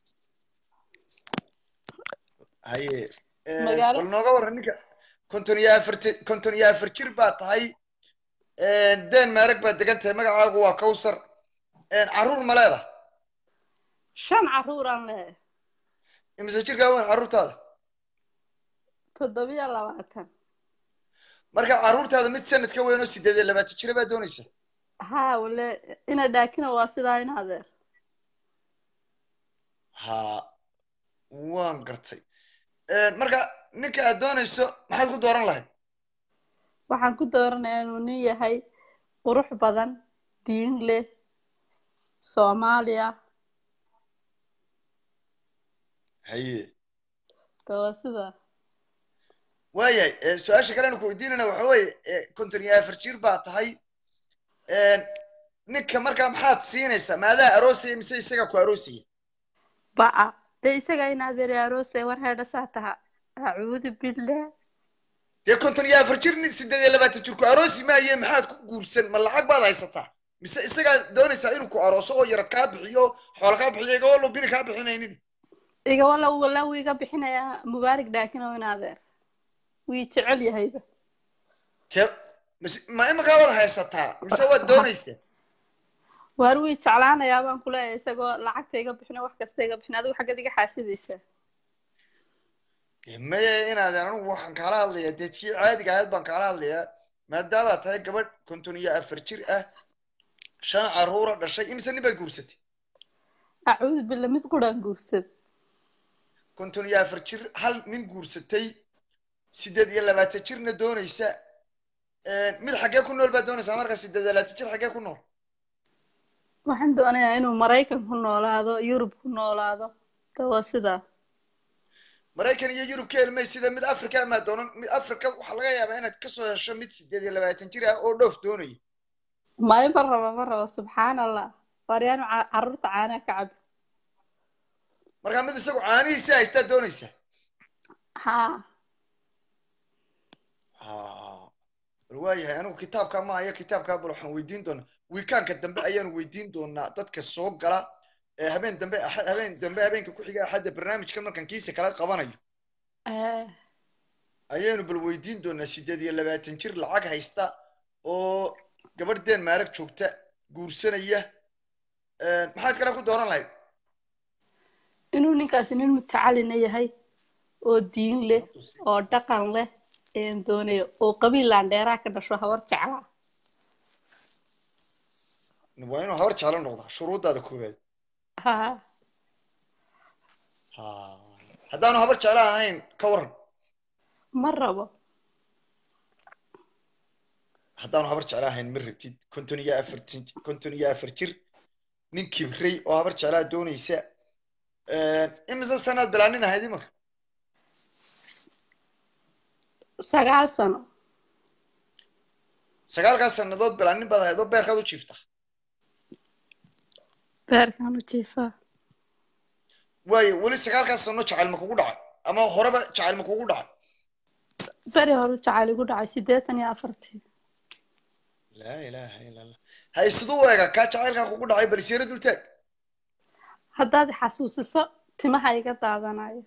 haye magaalo bal nooga warran ninka 54 jir baad tahay denmark baad degan tahay magacaagu waa kawsar carruur ma leedahay 5 carruuraan leeyahay imise jirkaa weyn carruurtaada 27 marka carruurtaada mid sanad ka weyn oo 28 jira baad doonaysaa haa wale ina dhaakina waa sidaa in adeer ha waan gartay marka ninka aad doonayso maxaad ku dooran lahayd waxaan ku dooranayaa inuu nin yahay qurux badan diin leh soomaaliya haye waa sidaa waayahay su-aasha kale aan ku weydiinayna waxa weeye 54 jir baa tahay ninka markaa maxaad siinaysaa maadaa aroosaya mise isaga ku aroosaya ba'a dee isaga in adeer aroosaya war heedha saa taha acuudu billah dee 54 jir nin 28 jir ku aroosi maaye maxaad ku guursan ma lacag baad haysataa mise isagaa doonaysaa inuu ku arooso oo yarad kaa bixiyo xoolo kaa bixiyo iga wallo bini kaa bixinaynin iga walla wuu iga bixinayaa mubaarak dhaakin oo in adeer wii jecel yahayba ma imakaa waad haysataa mise waad doonaysaa waar wii jeclaanayaa baan ku leeyahay isagoo lacagta iga bixina wax kasta iga bixina adigu xaggeed iga xaasidaysaa maya inaadeen anigu waxaan kaala hadlayaa dee tii caadiga ahayd baan kaala hadlayaa maadaamaa tahay gabadh 54 jir ah 5 carruura dhashay imise nin baad guursatay acuudu billah mid quraan guursad 54 jir hal nin guursatay 28 jirna doonaysa mid xaggee ku nool baad doonaysaa marka 28 jir xaggee ku nool waxaan doonayaa inuu maraykan ku noolaado yurub ku noolaado waa sidaa maraykan iyo yurub ka helmay sida mid africa ama doonan mid africa waxaa laga yaabaa inaad kasoo hesho mid 28 jir ah oo dhoof doonaya maayo ma rabo subxaan allah waaryaanu carruurta caanaha ka cabi markaa mid isagu caanihiisi haystaa doonaysaa haa bal waayahay anigu kitaabkaa ma hayo kitaabkaa bal waxaan weydiin doonaa wiikaanka dambe ayaanu weydiin doonaa dadka soo gala habeen dambe habeenka ku xiga axadda barnaamijka markaan kiisa kala qabanayo ayaanu bal weydiin doonaa 28 jir lacag haysta oo gabadh denmark joogta guursanaya maxaad kale ku dooran lahayd inuu ninkaasi nin mutacalina yahay oo diin leh oo dhaqan leh een doonayo oo qabiil laandheeraa ka dhasho habar jeclaa waa inuu habar jeclo noqdaa shuruuddaada koowaad haddaanu habar jeclo ahayn ka waran ma rabo haddaanu habar jeclaahayn ma rabtid konton iyo afar jir nin kibray oo habar jeclaa doonaysa imise sanaad bilaanin ahayd imarka 9 sano 9 sannadood bilaanin baad ahayd oo beerkaad u jiifta beerkaan u jiifaa waayo weli 9 sano jacayl ma kugu dhacay ama horeba jacayl ma kugu dhacay beri hore jacayl igu dhacay 84 laa ilaaha ila allah hay siduu eega kaa jacaylkaa kugu dhacay balsiira dul taag haddaad xasuusiso timaha iga daadanayo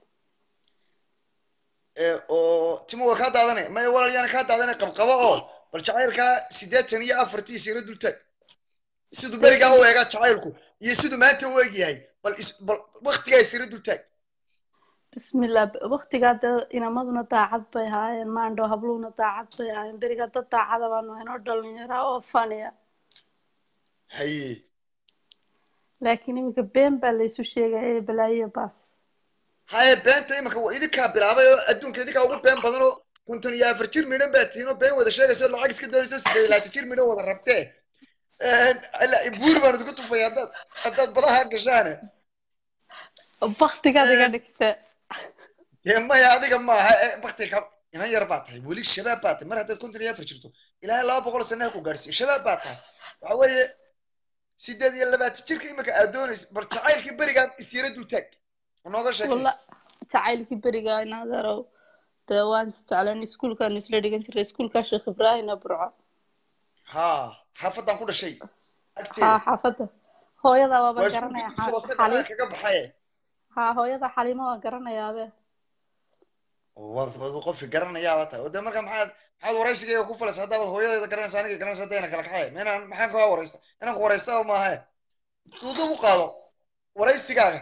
oo timo waa kaa daadanay maya walaalyaana kaa daadanay qabqabo oo bal jacaylkaa 84 siira dul taag siduu berigaa u eega jacaylku iyo siduu maanta u eeg yahay bal waqtigaa siira dul taag bismillah waqtigaa dee inamaduna daacad bay ahaayeen maandho habluuna daacad bay ahaayeen berigaa dad daacada baanu ahayn oo dhalinyara oo faniya haye laakiin iminka been baa laysu sheegaya ee balaayo baas haye beenta iminka waa idinkaa bilaabay oo adduunka idinkaa ugu been badan oo 54 jir midhan baa tihiin oo been wada sheegaysa oo lacag iska doonaysa 80 jir midhan wada rabtee buuri baan idinku tufay haddaad badaha gashaane baktigaad iga dhigta dee maya adiga maaha baktiga inan yar baa tahay weli shabaab baa tahay mar haddaad 54 jirto ilaahay 200 sanaha ku gaadhsiiyo shabaab baa tahay waxa weeye 28 jirka iminka aad doonaysa bar jacaylkii berigaa istiira dul taag nooga sheekay walla jacaylkii berigaa inaadeerow dee waan isjeclan iskuulkaan isla dhigan jiray iskuulkaa sheekh ibraahim burco haa xaafadaan ku dhashay haa xaafadda hooyadaa waaba garanaya xaliim kaga baxay haa hooyada xaliimo waan garanayaabe waa qof garanayaa tahay oo de marka maxaad waraysigayga ku falaysa haddaad hooyadeeda garanaysa aniga garanaysa hadayna kala kaxay meenaan maxaan kaa waraysta inaan ku waraysta maaha duudu u qaado waraysigaaga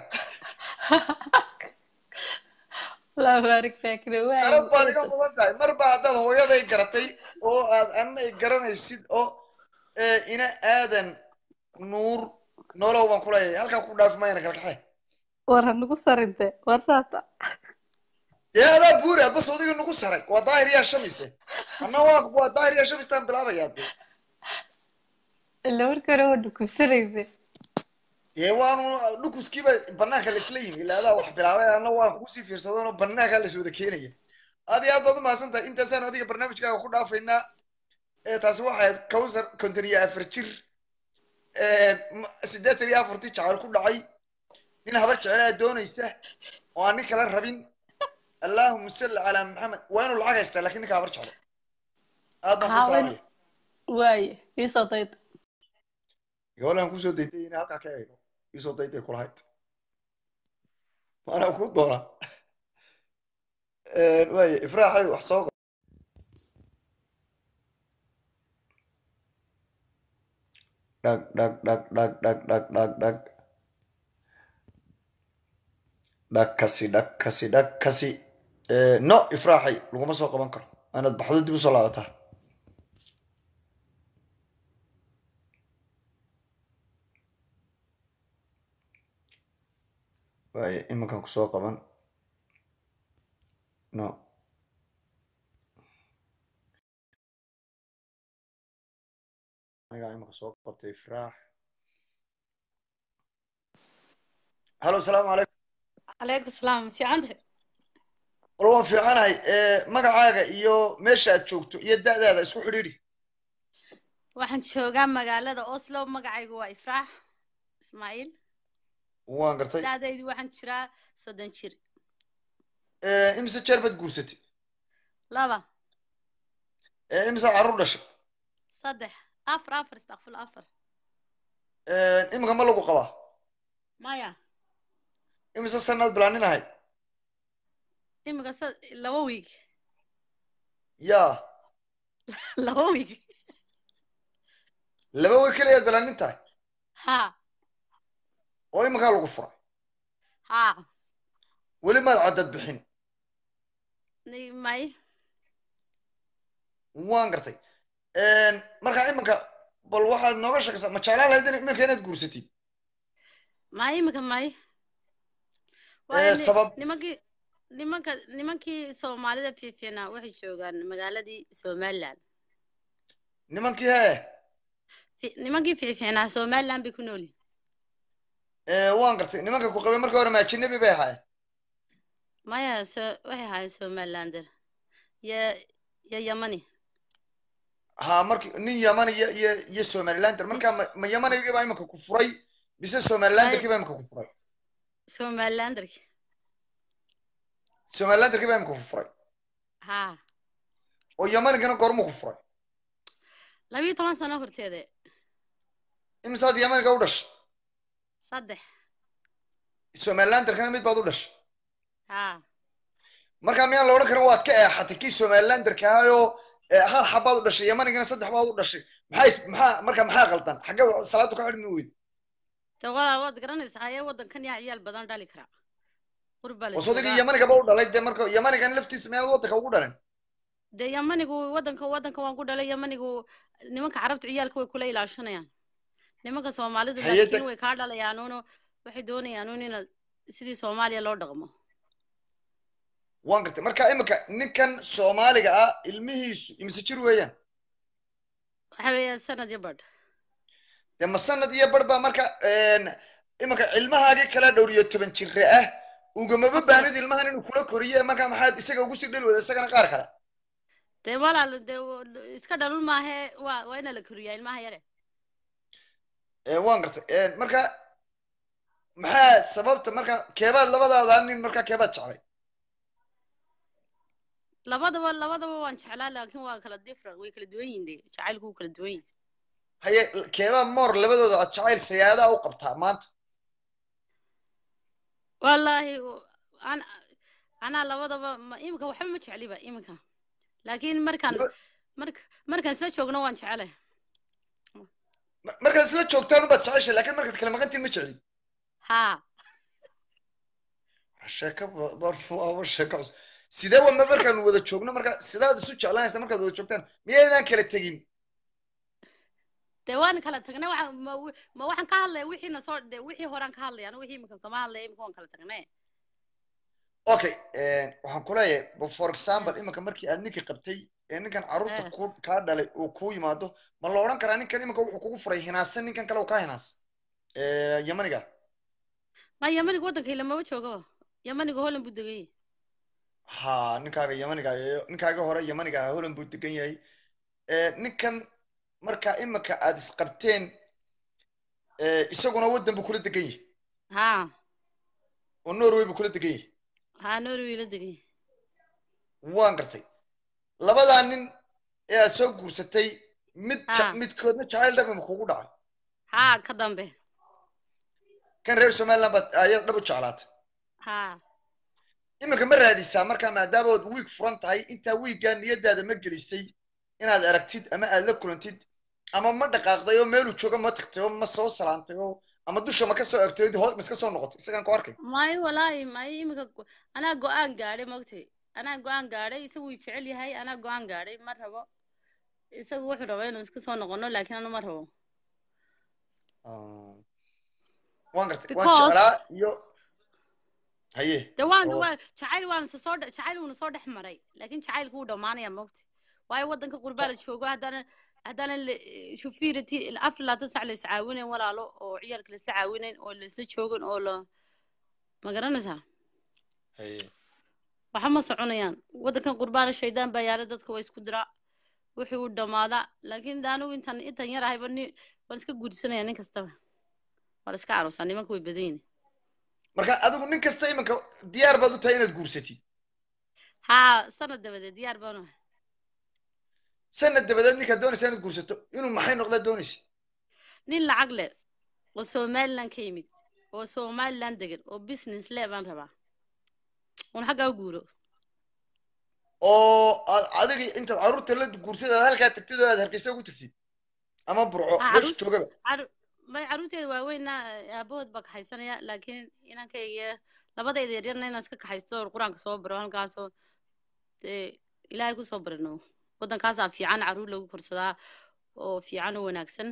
la baarik faakre baad iga mudan tahay marba haddaad hooyaday garatay oo aad anna garanaysid oo ina aadan nuur nolow baan ku leeyahay halkaa ku dhaafi mayna kala kaxay war nagu sarinte war saata يا لا بوري بس ودي إنه قصرك وظاهر يا شمسة أنا واقف وظاهر يا شمس تام بلعبة يا دي اللي وركره نكسره يا وانو نكوس كيف بناك الإسلام إلا لا واحد بلعبة أنا واقف كوسي في صدونه بناك اللي سوده كينية هذه هذا ما سنت أنت سنة ودي برنامج كذا وخدها فينا تسوى واحد كوزر كنتريا أفرتشر سدات ريا فرتش على كل عي من هبرش على دون يسه وأنا كلام ربين اللهم صل على محمد وين العقل است لكنك عبرت عليه هذا مصاري واي يصديت يقول لهم كوسو ديتين هلكا كاي يسو ديتين كل هايت انا كنت دورا واي افراحي وحصوق دق دق دق دق دق دق دق دق دق كسي نو إفراحي لو ما سوق بنكر أنا بحدد دي بصلاة واي إما كان سوق بن نو أنا قاعد إما سوق قبت إفراح هلو السلام عليكم عليكم السلام في عندك والله في عناي magacaaga iyo meesha aad joogto iyo da'daada isku xiriiri waxaan joogaa magaalada Oslo magacaygu waa Ifraax Ismaaciil waan gartay da'daydu waxaan jiraa 30 jir imse jeer bad guursatay laba imse carruur dhashay 3 4 astaghfir imka ma lagu qabaa maya imse sanad bilaaninahay imika laba week ya laba week kaliya bilaanin tahay ha oo imika lagu furay ha weli maad cadad bixin may waan gartay marka imika bal waxaad nooga sheegaysaa ma jeclaan lahayd imika inaad guursatid may imika may sabab nimankii Soomaalida fiicnaa waxay joogaan magaaladii Somaliland nimankii hee nimankii fiicfiicnaa somaliland bay ku nool yihiin waan gartay nimanka ku qabay markii hore ma ajnabi bay ahaayeen maya waxay ahaayeen somalilander iyo yamani ha markii nin yamani iyo somalilander marka ma yamanigii baa imanka ku furay bise somalilanderkii baa imanka ku furay somalilanderkii baa imanka ku furay ha oo yamanigana goormu ku furay 12 sano horteede imsaad yamaniga u dhashay 3 somalilanderkana mid baad u dhashay ha marka miyaan la odhan karin waad ka eexatay kii somalilanderka ahayoo hal xabaad u dhashay yamanigana 3 baad u dhashay maxaa qaldan xagga salaadu ka xidhmi weydi te walaa waad garanaysaa haye waddankan yaa ciyaal badan dhali kara wasodigii yamanigaba u dhalay dee marka yamanigana laftiisa meel waddanka ugu dhalan dee yamanigu waddanka waan ku dhalay yamanigu nimanka carabta ciyaalka way kula ilaashanayaan nimanka soomaalidu laakiin way kaa dhalayaan uno waxay doonayaan un ina sidii soomaaliya loo dhaqmo waan gartay marka iminka ninkan soomaaliga ah ilmihiisu imise jir weeyaan waxa weeyaan sanad iyo badh dee ma sanad iyo badh baa marka iminka ilmahaagii kala dhowr iyo 10 jire ah ugamaba baahnid ilmahan inuu kula koriye marka maxaad isaga ugu sii dhali wada isagana qaar kale dee walaal dee iska dhalun maahe waa ina la koriyaa ilmaha yare waan gartay marka maxaa sababta marka keebaad labadaada nin marka keebaad jeclay labadaba waan jeclaa laakiin waa kala different way kala duwan yihiin dee jacaylku kala duwan yihiin haye keebaa moor labadooda aad jacayl sayaadaa u qabtaa maanta wallaahi anaa labadaba iminka waxba ma jecliba iminka laakiin markaan isla joogno waan jecelahay markaad isla joogtaan ubaad jeceshay laakiin markaad kala maqantiin ma jeclid ha sheeko cusub sidee wama markaan wada joogno marka sidaad isu jeclaanaysa markaad wada joogtaan miyaydaan kala tegin dee waan kala tagnay ma waxaan ka hadlaya wixii horaan ka hadlaya anu wixii imika kama hadlaya imika waan kala tagnay okay waxaan ku leeyahay for example iminka markii aad ninka qabtay ninkan carruurta kaa dhalay uu kuu yimaado ma la odhan karaa ninkan iminka wuxuu kugu furay hinaasan ninkan kale uu kaa hinaasa yamaniga ma yamaniga waddanka ilamaba joogaba yamaniga holan buu degan yahay ha ninkaaga hore yamaniga ah holan buu degan yahay ninkan marka iminka aad isqabteen isaguna waddan buu kula degan yahay ha oo norway buu kula degan yahay ha norway la degan yahay waan gartay labadaa nin ee aad soo guursatay midkoodna jacayl dhab ima kugu dhacay ha ka dambe kan reer somaliland baad ayad dhab u jeclaatay ha iminka ma raadisaa marka maadaama ood wiig furan tahay intaa wiiggaa niyadaada ma gelisay inaad aragtid ama aad la kulantid ama ma dhaqaaqday oo meeluu jooga ma tagtay oo ma soo salaantay oo ama dusha ma ka soo egtay hoos ma iska soo noqotay isagaan ku arkay maayo walaahi maayo iminka anaa go-aan gaadhay mogtay anaa go-aan gaadhay isagu jecel yahay anaa go-aan gaadhay ma rabo isagu wuxuu rabaa inuu iska soo noqono laakiin anu ma rabo waan gartay waan jeclaa iyo haye de jacayl wuuna soo dhex maray laakiin jacaylku wuu dhammaanaya mogtay waayo waddanka qurbaa la joogo haddana shufiirati 24 sac la iscaawinayn walaalo oo ciyaalka la isla caawinayn oo la isla joogin oo ma garanaysaa waxa ma soconayaan waddankan qurbaana shaydaan baa yaala dadka waa isku diraa wuxuu u dhammaadaa laakiin anigu intan yar ahayba waan iska guursanaya nin kastaba waa la iska aroosaa nimanka way badan yihiin marka adigu nin kasta iminka diyaar baad u tahay inaad guursatid ha sanad dabadeed diyaar baan ahay sanad dabadeed ninkaad doonaysa inaad guursato inuu maxay noqdaa doonaysa nin lacag leh oo somaliland ka yimid oo somaliland degan oo business leh baan rabaa un xaggaa u guuro oo adigii intaad carruurta la guursad aad halkaa tagtid oo aad hargeysa ugu tagtid ama burco meesha joogaba may carruurteeda waaweynna aabahood baa kaxaysanaya laakiin inankayga labadayda yaryarna inaan iska kaxaysto oo qur-aanka soo baro halkaasoo dee ilaahay kusoo barino waddankaasaa fiican carruur lagu korsadaa oo fiican oo wanaagsan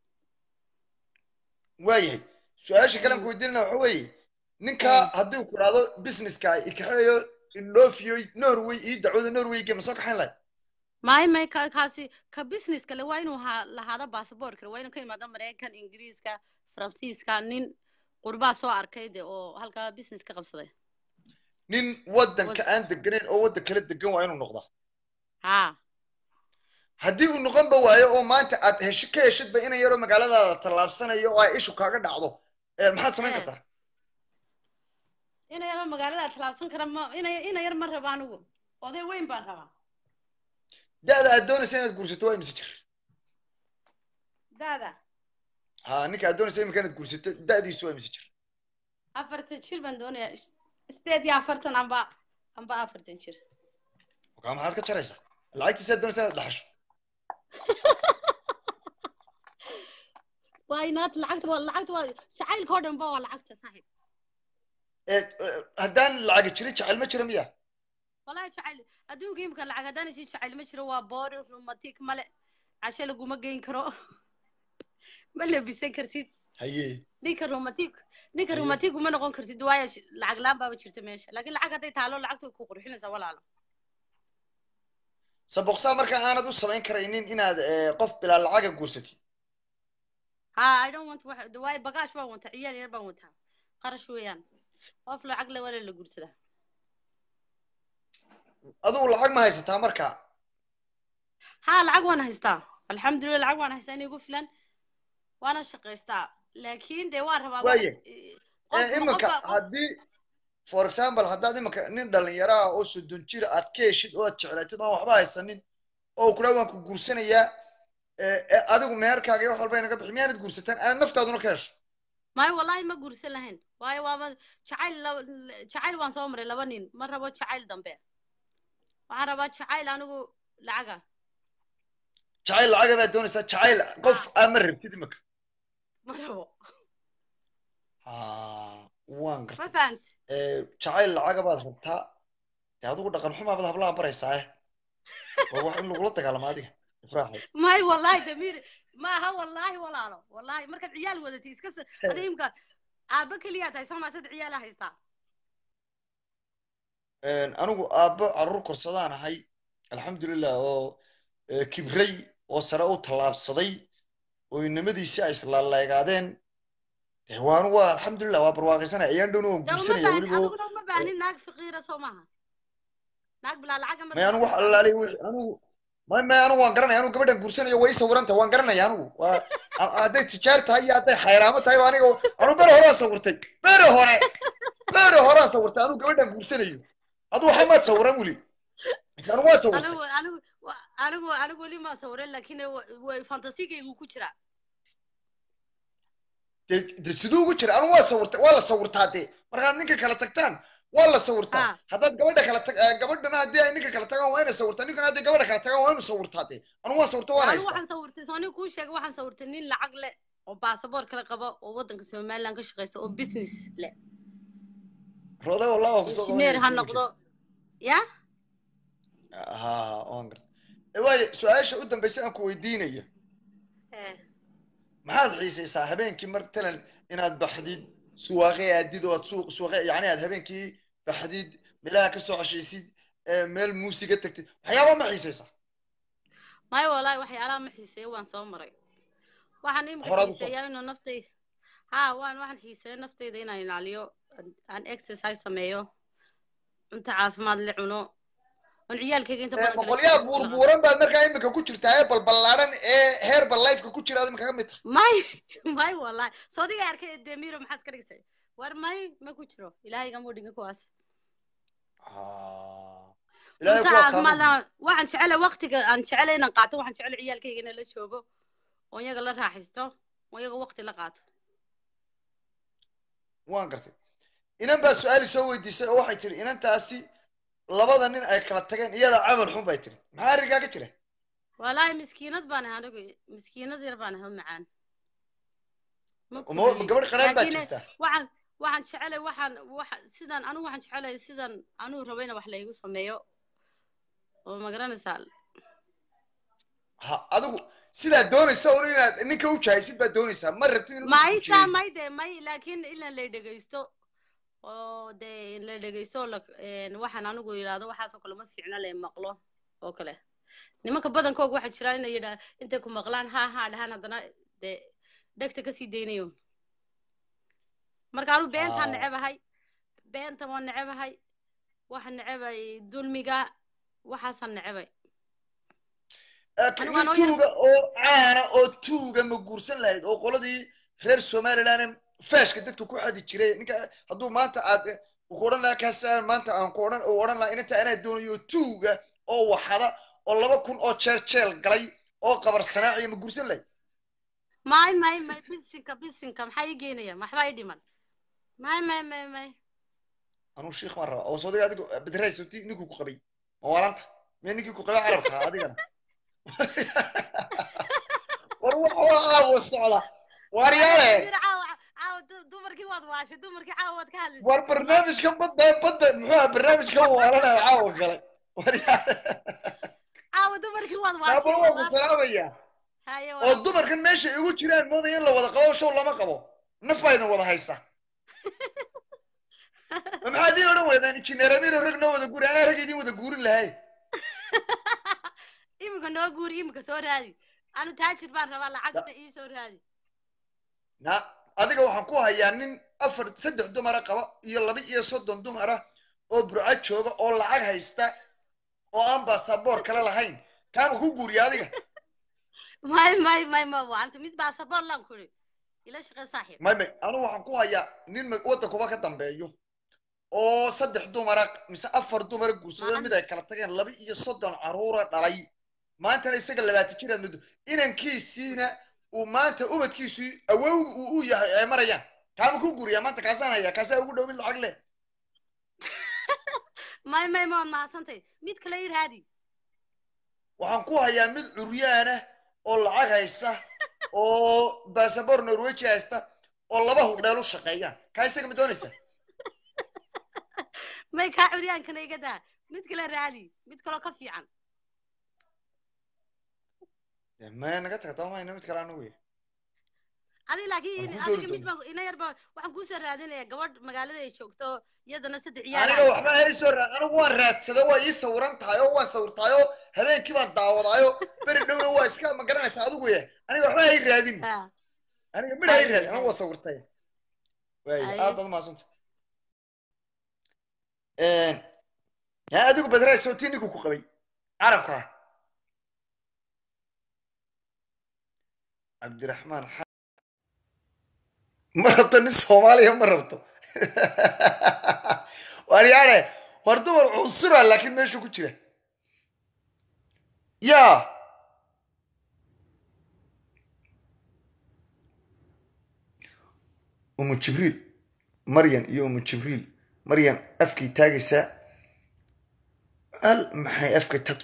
waayahay su-aasha kalan ku weydiinana waxa weeye ninka haddii ku dhahdo businesska ikaxeeyo idhoofiyo norway ii dacwada norway ge ma soo kaxayn lahay ما كاسي كبزنس كله وينو لهذا باسبور كله وينو كي مادام مريكان إنجليز كا فرنسيس كا نين قربا سو أركيد أو هالكا بزنس كقبصده nin waddanka aan deganeyn oo waddan kala degan waa inuu noqdaa ها haddii uu noqon ba waayo oo maanta aad ka heshidba inay yaroo magaaladaada tallaabsanayo oo ay ishu kaaga dhacdo maxaad samayn kartaa ina yar magaalada tallaabsan kara ma ina yar ma raba anigu oday weyn baan rabaa da'da aad doonaysa inaad guursato waa imise jir da'da ha ninka aad doonaysa imika inaad guursato da'diisu waa imise jir 40 jir baan doonayaa 48 amba 40 jir wakaa maxaad ka jaraysaa lacagtiisa aad doonaysa inaad dhaxasho why not lacagta waa jacaylka oo dhan ba waa lacagta saaxiib haddaan lacag jirin jacayl ma jira miya wallahi jacayl adduunka imika lacag haddaan isi jacayl ma jiro waa boori romantic male cashe laguma geyn karo ma labisan kartid haye ninka romantic uma noqon kartid waayo lacag laan baaba jirta meesha laakiin lacag hadday taalo lacagtu ku qurxinaysaa walaalo saboqsaa markaa aanad u samayn karaynin inaad qof bilaa lacaga guursatid ha I don't want waayo bagaash baan wataa ciyaal yar baan wataa qarash weeyaan qof lacag le wala la guursadaa adigu lacag ma haysataa markaa ha lacag waan haystaa alxamdulillah lacag waan haystaa inay igu filan waana shaqaystaa laakiin dee waan rabaa waaye iminka haddii for example haddaad iminka nin dhalinyaro ah oo 30 jir aad ka heshid oo aad jeclaatid oon waxba haysanin oo kula waan ku guursanayaa adigu meherkaaga iyo wax walba inaga bixi miyaanad guursataan ana naftaaduna ka hesho may wallahi ma guursan lahayn waayo waaba jacayl waan soo maray 2 nin ma rabo jacayl dambe waxaan rabaa jacayl anigu lacaga jacayl lacaga baad doonaysaa jacayl qof ama rabtid iminka ma rabo waan gartay ma fahant jacayl lacaga baad rabtaa dee adigu dhaqan xumaa baad hablaha baraysaa waa wax in lagula dagaalamo adiga ifraaxay may wallahi damiir maaha wallahi walaalo wallahi markaad ciyaal wadatay iska adiimka aabba keliya tahay samaasad ciyaala haystaa anigu aabbo carruur korsadaan ahay alxamdulilah oo kibray oo sare u tallaabsaday oo inamadiisii ay islaaleegaadeen waanu waa alxamdulilah waa barwaaqaysanaya ayaan dhowna waan guursanaya weliba adiguna ma baahnin naag faqiira soo maaha naag bilaa lacag may anigu wax allaalay anigu may anigu waan garanaya anigu gabadhan guursanayo way sawiranta waan garanaya anigu waa hadday tijaar tahay iyo hadday xayraamo tahay aniga anigu bere horaan sawirtay bere horaan sawirtay anigu gabadhan guursanayo adigu waxay maad sawiran weli anigu waa sawirtay anigu weli ma sawiran laakiin way fantasigaygu ku jiraa de siduu ugu jira anigu waa la sawirtaa dee markaad ninka kala tagtaan waa la sawirtaa haddaad gabadhana haddii ay ninka kala tagaan waa inay sawirtaa ninkana hadday gabadha kala tagaan waa inu sawirtaa dee anigu waan sawirta waan haystaa waxaan sawirtay sooni kuu sheegay waxaan sawirtay nin lacag leh oo baasaboor kala qaba oo waddanka somaliland ka shaqaysta oo business leh roode wallah waa kusoo injineer ha noqdo ya ha waan garta waayo su-aasha u dambaysa aan ku weydiinayo maxaad xiisaysaa habeenkii martalan inaad baxdid suwaaqe aadid oo aad suuqe yani aad habeenkii baxdid meelaha ka soo cashaysid meel muusiga tagtid waxyaaba ma xiisaysaa maya wallahi waxyaalaha ma xiiseeyo waan soo maray waxaan imika xiiseeyaa inuu naftayda waxaan xiiseeya naftayda inaan ilaaliyo aan exercise sameeyo cunto caafimaad la cuno on ciyaalkayga inta badan boqolyaha buurbuuran baad markaa imika ku jirtaa ee balballaaran ee herbal lifeka ku jira imika ka mid tahay may wallahi soodiga arkay demiro maxaa iska dhigsay war may ma ku jiro ilaahay gama dhigin kuwaas waxaan jecelahay waqtiga aan jecelahay inaan qaato waxaan jecelahay ciyaalkayga inaan la joogo oo iyaga la raaxaysto oo iyaga waqti la qaato waan gartay inan baa su-aali soo weydiisay oo waxay tiri inantaasi labada nin ay kala tageen iyada camal xun bay tiri maxaa arrinkaa ka jira wallaahi miskiinad baan ahay anigu miskiinad yar baan ahay macaan gabadh qareen baa jirta waxaan jecelay sidaan jecelay sidaan anuu rabo in wax laygu sameeyo oo ma garanaysaa ha adigu sidaad doonaysa un inaad ninka u jahaysid baad doonaysaa ma rabtid inuu may laakiin ilan la dhegaysto oo dee la dhegaysto waxaan anigu yidhaahdo waxaasoo kale ma fiicna le maqlo oo kale nimanka badankooga waxaa jira inay yidhaa intay ku maqlaan haa dhahaan haddana dee dhegta kasii daynayo marka anu beentaan necebahay beentan waan necebahay waxaan necebay dulmiga waxaasaan necebay tuuga oo caana oo tuuga ma guursan lahayd oo qoladii reer somaliland faashka dadka ku xadi jiray ninka hadduu maanta aad ku odhan lahaa kaasaan maanta aan ku odhan lahaa inta anaa doonayo tuuga oo waxada oo 2,000 oo jeel galay oo qabar sanaaciya ma guursan lahayd may bisinka maxaa ii geenaya maxbaa ii dhiman may anuu sheekh maan rabaa oo soodaga adigu bedrayso ninku ku qabay mawaalanta mee ninkii ku qabay carabka adigana war waa socda waaryaale dumarkii waad waashay dumarkii caawa waad ka hadlaysa war barnaamijka badda muxuu barnaamijka waalanaad caawa galay waaryaale caawa dumarkii waad waashay waa ku salaamaya oo dumarkan meesha igu jiraan moodaya in la wada qabo show lama qabo naf baa idin wada haysa maxaad ii odhan weydaan injineer amiiro rag noo wada guuri anaa rag idin wada guurin lahay imika noo guuri imika soo raadi anu taajir baan rabaa lacagta ii soo raadi na adiga waxaan ku hayaa nin 3 dumara qaba iyo 32 dumara oo burca jooga oo lacag haysta oo aan baasaboor kale lahayn kaama ku guuriya adiga may waanta mid baasaboor laan kuri ila shaqee saaxiib may anu waxaan ku hayaa nin waddankuba ka dambeeyo oo 3 dumara mise 4 dumara guursada mid ay kala tageen 32 caruura dhalay maanta isaga 20 jir muddo inankiisiina uu maanta ubadkiisu awow uu yahay ay marayaan kaama ku guuriya maanta kaasaan hayaa kaasaa ugu dhow mid lacag leh may ma maasantay mid kale ii raadi waxaan ku hayaa mid curyaana oo lacag haysta oo baasaboor norweji haysta oo 2 hudheel u shaqeeyaan kaa isaga ma doonaysa may kaa curyaankana iga daa mid kale raadi mid kaloo ka fiican ma naga tagtaa ma mid kale anagu adi laakiin adiga mid baan ina yarba waxaan ku soo raadinayaa gabadh magaalada ay joogto iyadana 3 ciyaar aniga waxba ay soo raad anigu waan raadsada waa ii sawiran tahay oo waan sawirtaayo habeenkii baan daawadaayo beri dhowna waa iska ma garanaysaa adigu yahay aniga waxba ay raadin aniga mid ay raadin anigu waa sawirtay way aad baad maasanta ya adigu badrayso tiniku ku qabay carabka cabdiraxmaan ma rabto nin soomaaliya ma rabto waaryaane war dumar cunsura laakiin meesha ku jira ya umu jibriil maryan iyo umu jibriil maryan afkay taagaysaa al maxay afka tag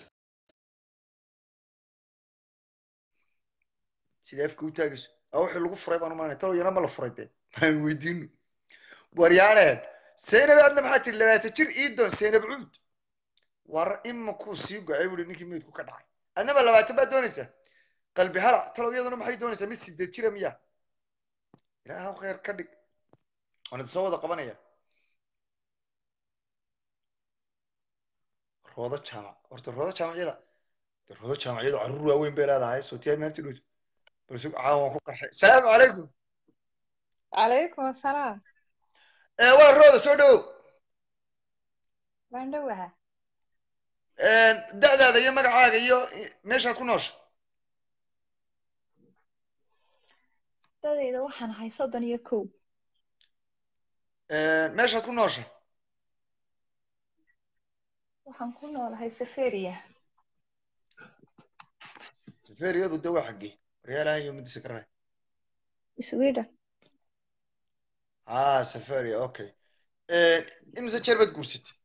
sida afka u taagayso wixii lagu furay baan umaanay talo yana ma la furay dee maan weydiino waryaane zaynab aadna maxaa tiri 20 jir ii doon zaynab cuud war ima kuu sii go-ay buhi ninkii meydku ka dhacay adnaba 20 baad doonaysaa qalbi hala talo iyaduna maxay doonaysaa mid 8 jira miya ilaaha khayr ka dhig waan soo wada qabanaya roodo jaamac horta roodo jaamacyada carruur waaweyn bay leedahay sootiyaa maanta dhowd balse caawan ku qarxay salaamu calaykum calaykum asalaam waa rooda soo dhowow waan dhowaha da'daada iyo magacaaga iyo meeshaad ku noosha dadayda waxaan ahay 31 meeshaad ku noosha waxaan ku noolahay safaria safariyadu de waa xaggee waryaalaha iyo midisa karanay sweden safaria okay imise jeer baad guursatay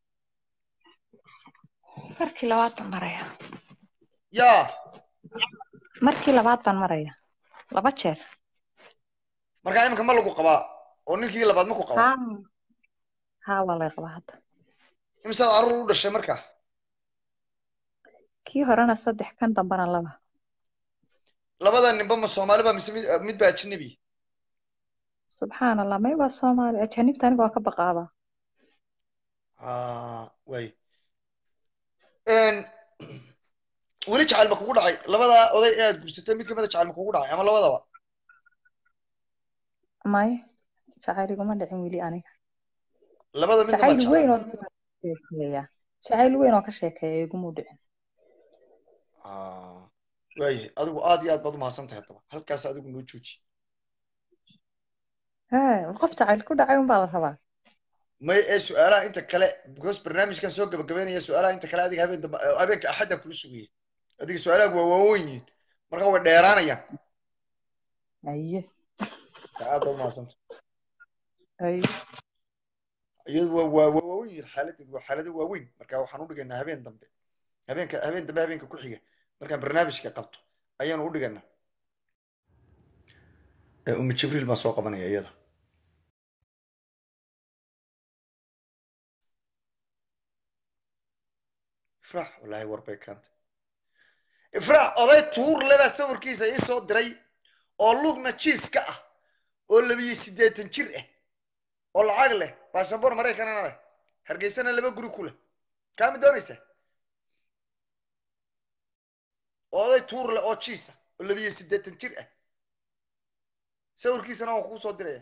markii labaad baan maraya ya markii labaad baan maraya 2 jeer marka iminka ma lagu qabaa oo ninkii labaad ma ku qabaa ha waa la qabaa hadda imisaad carruur u dhashay markaa kii horena 3 kan dambana 2 labada ninba ma soomaali ba mise mid baa ajnabi subxaan allah may waa soomaali ajanibta aniga waa ka baqaaba way weli jacayl ma kugu dhacay labadaa oday ee aad guursatay mid kamida jacayl ma kugu dhacay ama labadaba may jacayl iguma dhicin weli aniga labada midna ma jacayl weyn jeclaa oo sheekeeya jacayl weyn oo ka sheekeeya iguma dhicin waayahay adigu aad iyo aad baad umahadsan tahay haddaba halkaas adigu noo jooji qof jacayl ku dhacay unbaa la rabaa may ee su-aalaha inta kale because barnaamijkan soo gabagabeynaya su-aalaha inta kale adiga habeenka axadda kula sugaya adiga su-aalaha waa waaweyn yihiin marka way dheeraanayaan aye aad baad umahadsan tahay aye iyadu waa waaweyn yihiin xaalado waaweyn marka waxaan u dhigaynaa habeen dambe habeenka ku xiga markaan barnaamijka qabto ayaanu u dhigaynaa umi jibriil baan soo qabanaya iyada ifraax wallaahi warbay kaanta ifraax oday tuur lebaa sawirkiisa ii soo diray oo lugna jiis ka ah oo 82 jir ah oo lacag leh baashaboor maraykanana leh hargeysana 2 guri ku leh kaami doonaysa oday tuur leh oo jiis ah oo 82 jir ah sawirkiisana waan kuu soo diraya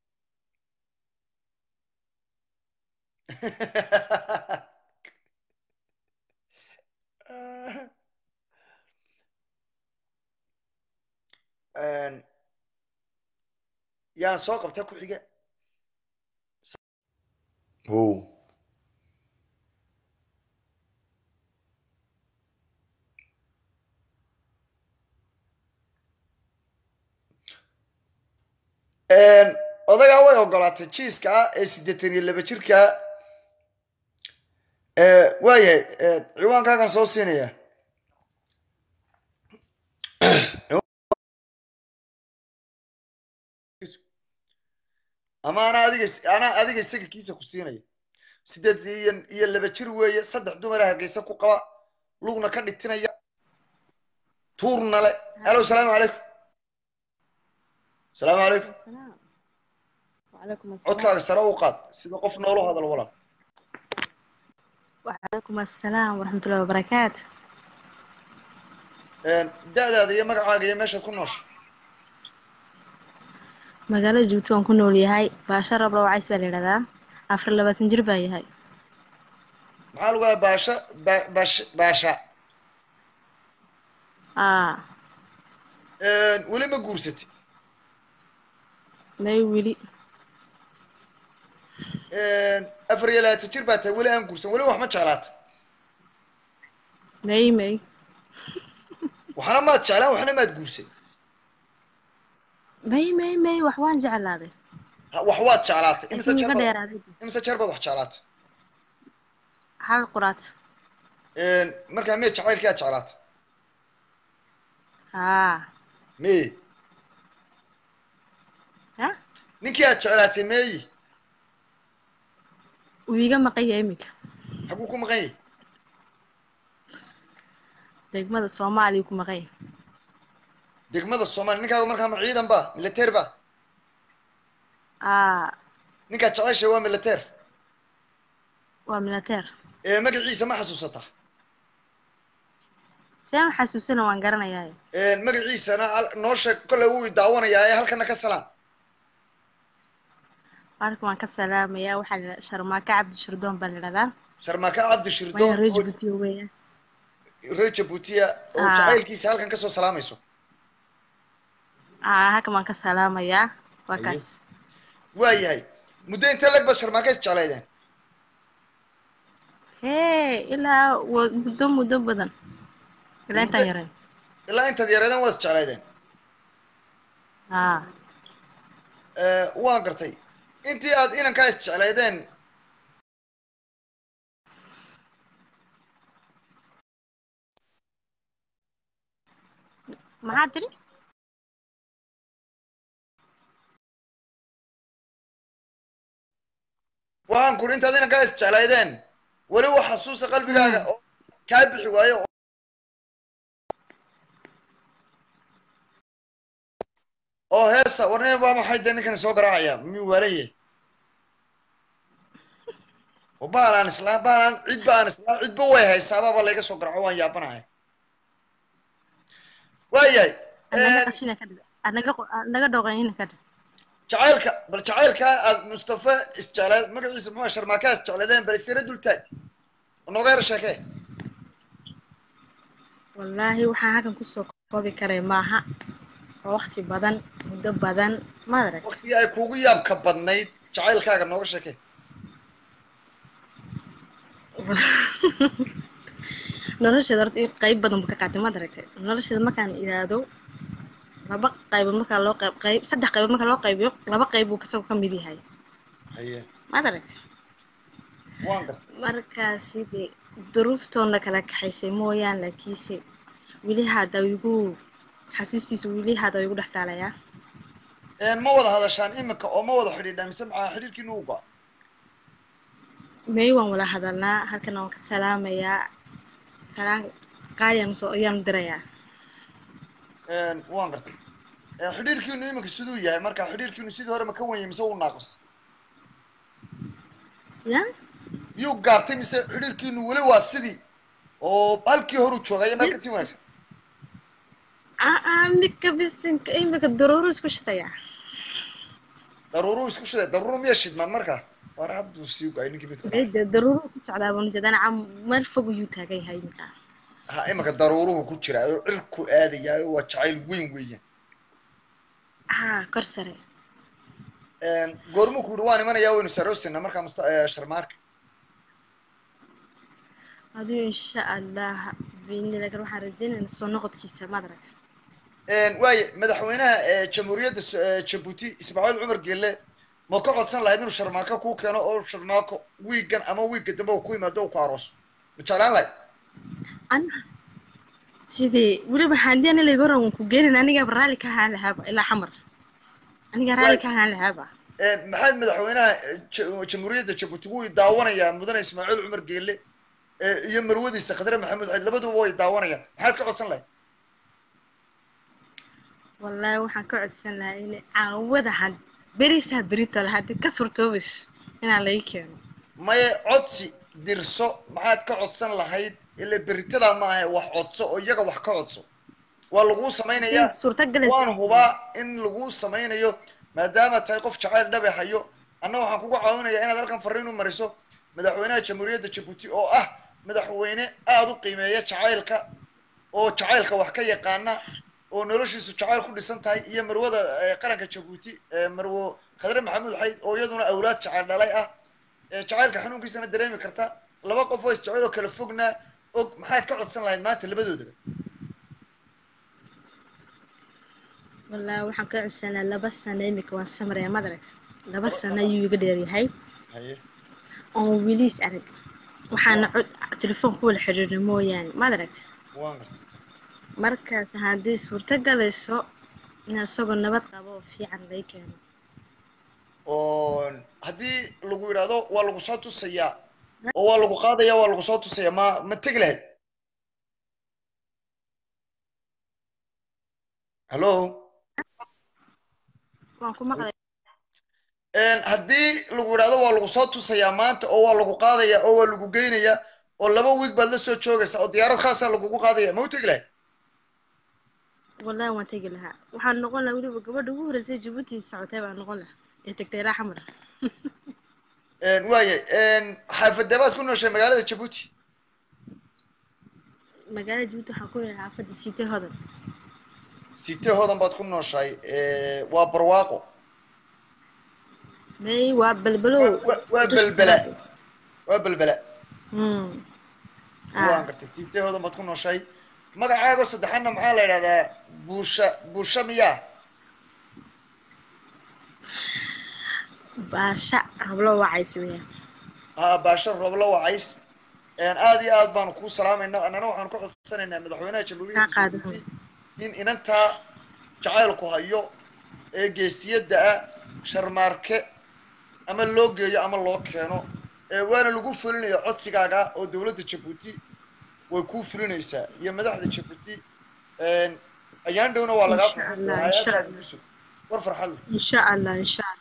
yaan soo qabta ku xiga odagaa way ogolaatay jiiska ah ee 82 jirka waayahay ciwaankaagaan soo siinaya ama anaa adiga isaga kiisa ku siinaya 82 jir weeye 3 dumara hargeysa ku qaba lugna ka dhitinaya tuurna le alo salaamu calaykum السلام عليكم وعليكم السلام codkaaga sare u qaad sida qof noolo hadal walaal وعليكم السلام ورحمة الله وبركاته da'daada iyo magacaaga iyo meeshaad ku noosha magaalada Joogto aan ku nool yahay baasha rab law cays baa la yiraahdaa 24 jir baa yahay maxaa lagu baasha weli ma guursatay may weli 24 jir baa tahay weli aan guursan weli wax ma jeclaatay may waxna maad jeclaan waxna maad guursan may wax waan jeclaaday wax waad jeclaatay imisa jeer baad wax jeclaatay hal quraat markaa mee jacaylkaa jeclaatay mee ninkii aad jeclaatay meeyi wuu iga maqan yahay iminka xaguu ku maqan yahay degmada Soomaaliya ku maqan yahay degmada Soomaaliya ninkaaga markaa ma ciidan ba military ba ninkaa jeceshay waa military waa military magaciisa ma xasuusataa saan xasuusana waan garanayaa magaciisana noo sheeg kolley wuu daawanayaa ee halkana ka salaam halkan waan ka salaamayaa waxaa la Sharmaaka Cabdi Shirdoon baa la yiraahdaa Sharmaaka Cabdi Shirdoon reer Djibouti weeyaan reer Djibouti oo jacaylkiisa halkan ka soo salaamayso halkan waan ka salaamayaa waa kaas waayahay muddo intee lag ba Sharmaaka is jeclaydeen ilaa muddo badan ilaa intaan yareen ilaa intaad yareedeen waad is jeclaydeen waan gartay intii aad inankaa is jeclaydeen maxaa tiri waxaan kuri intaad inankaa is jeclaydeen weli wax xasuusa qalbigaaga oo kaa bixi waayo oo heesa warnee baa maxay dee ninkan soo garaacaya miyuu waalan yahay baalaan cidba way haysaababa layga soo garaaco waan yaabanahay waayahay anaga qashina ka dhig anaga dhooqayna ka dhig jacaylka bal jacaylka aad mustafa isjeclaad magaciisa muxuu sharmaaka isjeclaadeen bal isira dultaag nooga yar sheekee wallaahi waxaan halkan kusoo koobi karay maaha waa waqti badan muddo badan maad arag waqtigii ay kuugu yaabka badnayd jacaylkaaga nooga sheekee nolosheeda horta in qayb badan buu ka qaatay maad aragtay nolosheeda markaan iraado laba qaybood markaa loo qayb saddex qaybood marka loo qaybiyo laba qayb buu kasoo ka mid yahay haye maad aragtay waan gar markaasi dee duruuftoona kala kaxaysay mooyaan laakiinse weli hadda igu xasuustiisa weli hadda igu dhex taalayaa ma wada hadashaan iminka oo ma wada xidhiidhaan mise maxaa xidhiidhkiinu u go'a may waan wada hadalnaa halkana waan ka salaamayaa salaan qaaliyan soo ayaan dirayaa waan gartay xidhiidhkiinu iminka siduu yahay marka xidhiidhkiinu sidii hore ma ka wanyay mise uu naaqis ya miyuu gaabtay mise xidhiidhkiinu weli waa sidii oo halkii horu joogaya meel kasii wanaagsan imika bisinka imika daruuru isku shidaya daruuru isku shiday daruuru miya shidmaan marka war hadduu sii go-ay ninkii midka daruuru ku socdaa baan ujeedana meel fog ayuu taagan yahay imika ha imika daruuruhu ku jira oo cirku aadayaayo waa jacayl weyn weeyaan ha kor sare goormuu ku yidhi waan imanayaa waynu saroosina markaa sharmaarka aduu insha allah bini laakiin waxaan rajaynaynaa soo noqodkiisa maad aragtay waaye madaxweynaha jamhuuriyadda jabuuti ismaaciil cumar geelle ma ka codsan lahayd inuu sharmaako kuu keeno oo sharmaako wiigan ama wiigga dambe uu ku yimaado uu ku arooso ma jeclaan lahayd ana sidee weliba haddii ana layga horan ku geenin aniga raalli ka ahaan lahaaba ilaa xamar aniga raalli ka ahaan lahaaba maxaad madaxweynaha jamhuuriyadda jabuuti wuu daawanayaa mudane ismaaciil cumar geelle iyo marwadiisa khadre maxamuud xayd labaduba way daawanayaan maxaad ka codsan lahayd wallaahi waxaan ka codsan lahaa in caawada had berisaa berito lahaa haddii ka surtoobish inaan laga keeno maye codsi dirso maxaad ka codsan lahayd ila beritadaa ma ahe wax codso oo iyaga wax ka codso waa laguu samaynayaa waan hubaa in laguu samaynayo maadaama tahay qof jacayl dhabe hayo anna waxaan kugu caawinayaa inaad halkan fariin u mariso madaxweynaha jamhuuriyadda jabuuti oo ah madaxweyne aada u qiimeeya jacaylka oo jacaylka wax ka yaqaana oo noloshiisu jacayl ku dhisan tahay iyo marwada qaranka jabuuti marwo khadre maxamuud xayd oo iyaduna awlaad jacayl dhalay ah jacaylka xanuunkiisana dareemi karta laba qof oo isjacayl oo kala fogna og maxaad ka codsan lahayd maanta labadoodaba wallaahi waxaan ka codsan lahaa 2 sano imika waan samraya maad aragtay 2 sano ayuu iga dheer yahay oon wiliis arag waxaana cod telefoon ku wada xiriirnay mooyaane maad aragtay markaas haddii suurta galayso in isagoo nabad qabo oo fiican laga keeno oo haddii lagu yidhaahdo waa lagu soo tusayaa oo waa lagu qaadayaa waa lagu soo tusayaa ma tegi lahayd hallo waan ku maqlay haddii lagu yidhaahdo waa lagu soo tusayaa maanta oo waa lagu qaadayaa oo waa lagu geynayaa oo 2 wiig baad la soo joogaysaa oo diyaarad khaasa lagugu qaadaya ma u tegi lahayd والله وان تيجي لها وحن نقول لها ولي قبل دهور زي جبتي ساعتين بقى نقول لها تكتي لها حمرا واي حافظ دابات كنا شيء مقالة جبوتي مقالة جبوتي حنقول لها حافظ سيتي هذا سيتي هذا بعد كنا شيء وبرواقو مي وبلبلو وبلبلا وان قلت سيتي هذا بعد كنا شيء magacaago saddexaadna maxaa la yidhahdaa buusha miyaa baasha roblo wacays weeyaan baasha roblo wacays aad iyo aad baanu kuu salaamayna annana waxaanu ka codsanaynaa madaxweynaha jamhuuriyadda in inantaa jacaylku hayo ee geesiyadda ah sharmaarke ama loo geeyo ama loo keeno waana lagu fulinayo codsigaaga oo dowladda jabuuti way ku fulinaysaa iyo madaxda jabuuti ayaan dhowna waa laga war farxad insha Allah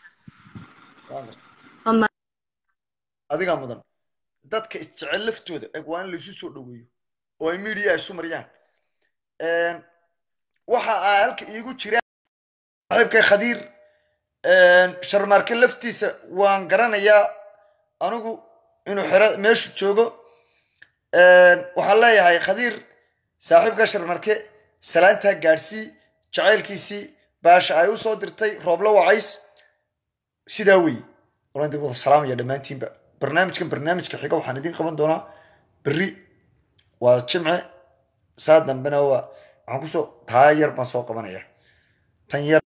adiga mudan dadka isjecel laftooda waa in la isu soo dhaweeyo oo ay media isu mariyaan waxa halka iigu jira saaxiibkay khadiir sharmaarke laftiisa waan garanayaa anigu inuu xero meeshu joogo waxaan leeyahay khadiir saaxiibka sharmaarke salaantaa gaadhsii jacaylkiisii baasha ay u soo dirtay rooblo wacays sidaa weeye walaan dib wada salaamaya dhammaantiinba barnaamijka xiga waxaan idiin qaban doonaa berri waa jimce saa dambena waxaan kusoo taa yar baan soo qabanaya tan yar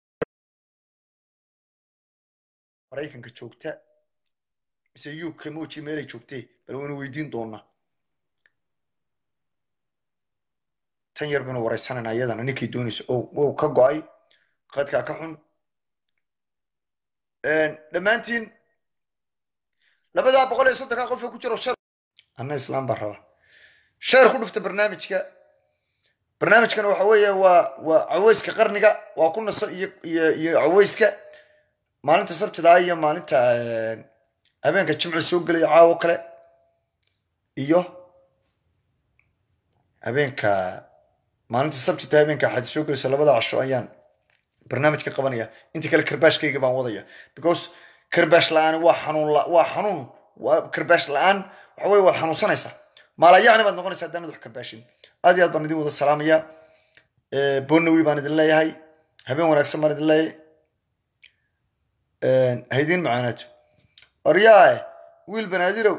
maraykanka joogta mise UK moji meelay joogtee bal waynu weydiin doonaa tan yar baynu waraysanayna iyadana ninkay doonayso wow ka go-ay qadkaa ka xun dhammaantiin labadaa 130 qof ku jiro shar anna islaam baa raba sheer ku dhufta barnaamijkan waxa weeye waa caweyska qarniga waa ku naso iyo caweyska maalinta sabtida iyo maalinta habeenka jimco soo gelaya caawo kale iyo habeenka maalinta sabtida habeenka xad soo gelayso labada casho ayaan barnaamijka qabanaya inta kale karbaashkayga baan wadaya because karbaash la'aan waa xanuun karbaash la'aan waxa weeye waad xanuunsanaysaa maala yacni baad noqonaysaa haddaan madax karbaashin aad iyo aad baan idin wada salaamaya bonawi baan idin leeyahay habeen wanaagsan baan idin leeyahay haydiin macaanaato oryaae wiil banaadirow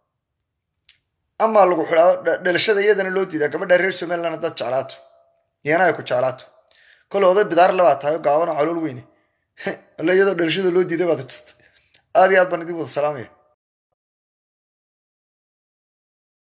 amaa lagu xidhaa dhalashada iyadana loo diidaa gabadha reer somaliland haddaad jeclaato iyana ay ku jeclaato kole oday bidaar labaa tahay oo gaabana calool weyne alle iyadoo dhalashada loo diiday baad tustay aad iyo aad baan idin wada salaamaya